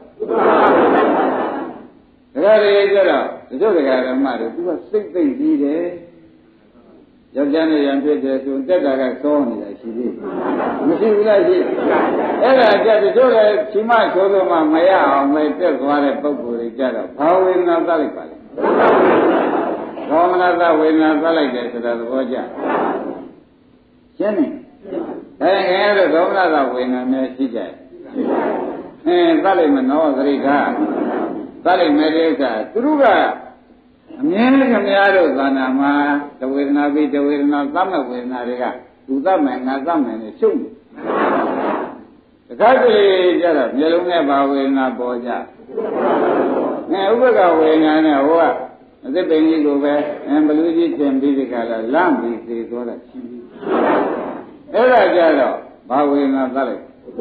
[SPEAKER 2] ဒါကြရကြတော့တို့တရားဓမ္မတွေသူကစိတ်သိမ့်ပြီးတယ်ယောက်ျားနဲ့ရံဖြစ်တယ်ဆိုတက်တာကစောနေတာရှိသေးမရှိဘူးလားရှိအဲ့ဒါကြတို့လည်းချိမဆိုလို့မှမရအောင်ပဲတက်သွားတဲ့ပုဂ္ဂိုလ်တွေကြတော့ဘာဝေဒနာသတ်လိုက်ပါလဲဒေါမနသဝေဒနာသတ်လိုက်တယ်ဆိုတာသဘောကျရှင်းနေဒါရင်အဲ့ဒါဒေါမနသဝေဒနာများရှိကြတယ်သတ်လိုက်မနောသရိကသတ်လိုက်မယ်တဲ့ဥစ္စာသူတို့ကအမြဲခင်များတို့သာနာမှာတဝေဒနာပြီးတဝေဒနာသတ်မဲ့ဝေဒနာတွေကသူသတ်မယ်ငါသတ်မယ်နဲ့ရှုပ်နေတခါတလေကြတော့မျိုးလုံးနဲ့ဘာဝေဒနာပေါ်ကြဥပက္ခဝေဒနာနဲ့ဟိုကအသစ်ပင်ကြီးကိုပဲဘလူကြီးသင်ပြီးဒီကလာလမ်းပြီးသိသွားတာရှိပြီအဲ့ဒါကြတော့ဘာဝေဒနာသတ်လိုက်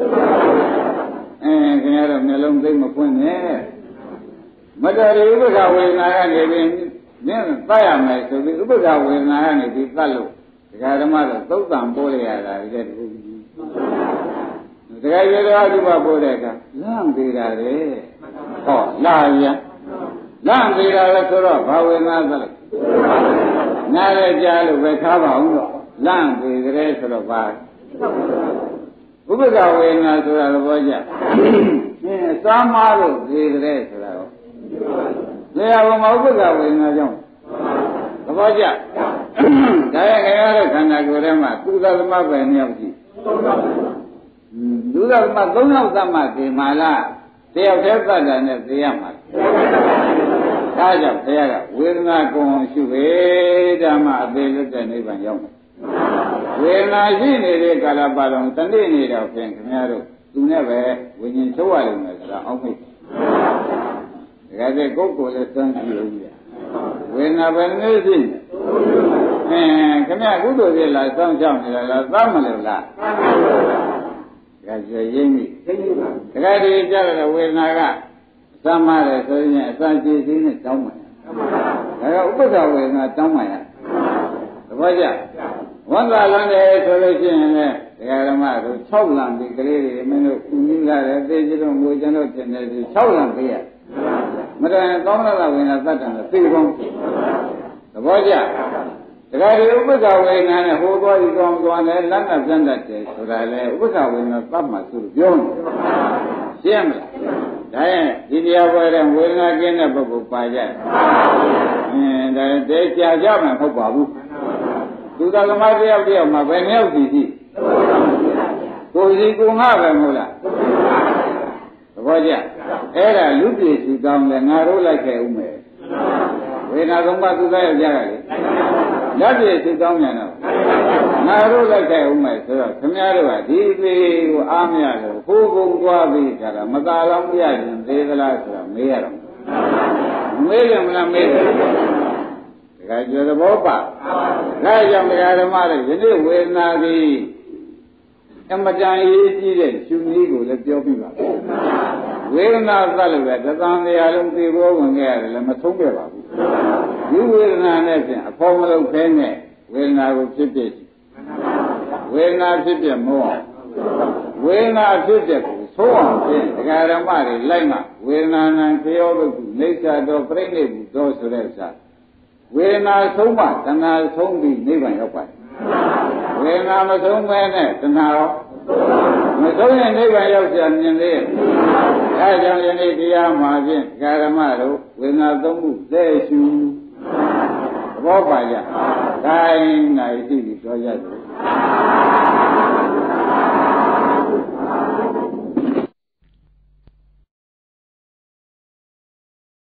[SPEAKER 2] ခင်ဗျားတို့မျိုးလုံးသိမဖွင့်နဲ့မတရီဥပက္ခဝေဒနာကနေပြီးနင်းသတ်ရမယ်ဆိုပြီးဥပက္ခဝေဒနာကနေပြီးသတ်လို့ဒကာဓမ္မတို့သုတ်တံပိုးလိုက်ရတာဒီတဲ့တူကြီးဒကာရေတော်အတုပပိုးတဲ့အခါလမ်းသေးတာလေဟောလာပြန်လမ်းသေးတာလဲဆိုတော့ဘာဝေဒနာသတ်လိုက်နားရကြလို့ပဲခါပါအောင်တော့လမ်းသေးတယ်ဆိုတော့ဘာဥပက္ခဝေဒနာဆိုတာသဘောကျစာမားလို့သေးတယ်ဆိုတာတော့လေယာဘုံမှာဥပက္ခဝေဒနာကြောင့်သဘောကျဒါရဲ့ခင်ဗျားတို့ခန္ဓာကိုယ်ထဲမှာသုဒသမပဲ2ယောက်ရှိသုဒသမ3ယောက်သတ်မှဒီမှာလားတယောက်တည်းသတ်တာနဲ့သိရမှာဒါကြောင့်ဘုရားကဝေဒနာကိုရှုပေဓမ္မအသေးလွတ်တဲ့နိဗ္ဗာန်ရောက်တယ်ဝေဒနာရှိနေတဲ့ကာလပတ်လုံးတနေ့နေတော့ဖြင့်ခင်ဗျားတို့သူနဲ့ပဲဝိညာဉ်ချုပ်ရလိမ့်မယ်ဆိုတာအောက်မိတ်ဒါကြတဲ့ကိုယ်ကိုယ်လည်းသမ်းကြည့်ဦးရဝေဒနာပဲနေရှိခင်ဗျာကုသိုလ်ပြလားစောင့်ရှောက်နေလားသမ်းမလို့လားဒါကြရင်းပြီတခါတည်းကြားရတဲ့ဝေဒနာကသမ်းရတယ်ဆိုရင်အစကြည့်ခြင်းနဲ့တောင်းမှန်ဒါကဥပ္ပဒါဝေဒနာတောင်းမှန်ရသဘောကျဝန်သာလန်းတယ်ဆိုလို့ရှိရင်လည်းဒကာဓမ္မတို့6လံပြီးကလေးတွေမင်းတို့ဥမိလာတယ်သိကြတော့ငွေကျွန်တော်တင်တယ်ဒီ6လံပေးရမတော်ရင်သောမနာဝေဒနာသတ်တယ်သိကောင်းသဘောကျဒကာတွေဥပ္ပဒါဝေဒနာနဲ့ဟိုသွားဒီသွားသွားနဲ့လမ်းကပြန်တတ်တယ်ဆိုတာလေဥပ္ပဒါဝေဒနာသတ်မှဆိုလို့ပြောနေရှင်းမလားဒါရင်ဒီတရားပွဲတဲ့ဝေဒနာကင်းတဲ့ပုဂ္ဂိုလ်ပါကြဒါတဲကြာကြမှာမဟုတ်ပါဘူးသူတော်သမားတယောက်တယောက်မှာဘယ်နှယောက်ရှိရှိကိုယ်စီကိုငါပဲမဟုတ်လားသဘောကျအဲ့ဒါလူပြည်စီကောင်းတယ်ငါတို့လိုက်ခဲ့ဦးမယ်ဝေဒနာသုံးပါးသူသားယောက်ျားကလေလက်ပြည်စီကောင်းမြန်တော့ငါတို့လိုက်ခဲ့ဦးမယ်ဆိုတော့ခင်ဗျားတို့ကဒီသေးကိုအားမရလို့ဟိုးကုန်သွားပြီးကြတာမသာလောင်းပြရင်သေးသလားဆိုတာမေးရတော့မေးတယ်မလားမေးတယ်ဒါကကျော်သဘောပါဒါကြောင့်ဓမ္မတွေယနေ့ဝေဒနာသည်အမတန်ရေးကြီးတဲ့ရှင်ကြီးကိုလည်းပြောပြပါဝေဒနာသတ်လို့ပဲသံဃာလုံးသိဘောဝင်ခဲ့ရတယ်လည်းမဆုံးခဲ့ပါဘူးဒီဝေဒနာနဲ့ဖြင့်အဖော်မလုပ်ခဲနဲ့ဝေဒနာကိုဖြစ်ဖြစ်ဝေဒနာဖြစ်ဖြစ်မောအောင်ဝေဒနာဖြစ်တဲ့ကိုသိုးအောင်ဖြင့်ဓမ္မတွေလိုက်မှဝေဒနာနံခေယောဘုနေစ္ဆာတော်ပြိဋိဘုသောဆိုတဲ့ဥစ္စာဝေဒနာဆုံးမှတဏှာဆုံးပြီးနိဗ္ဗာန်ရောက်ပါတယ်ဝေဒနာမဆုံးမဲနဲ့တဏှာရောမဆုံးရင်နိဗ္ဗာန်ရောက်ကြမြင်သေးရဲ့အဲကြောင့်ယနေ့တရားမှာဖြင့်ဓမ္မတို့ဝေဒနာသုံးခုသိရှုသဘောပါကြ။ဒါနိုင်ရှိပြီးတော့ရတယ်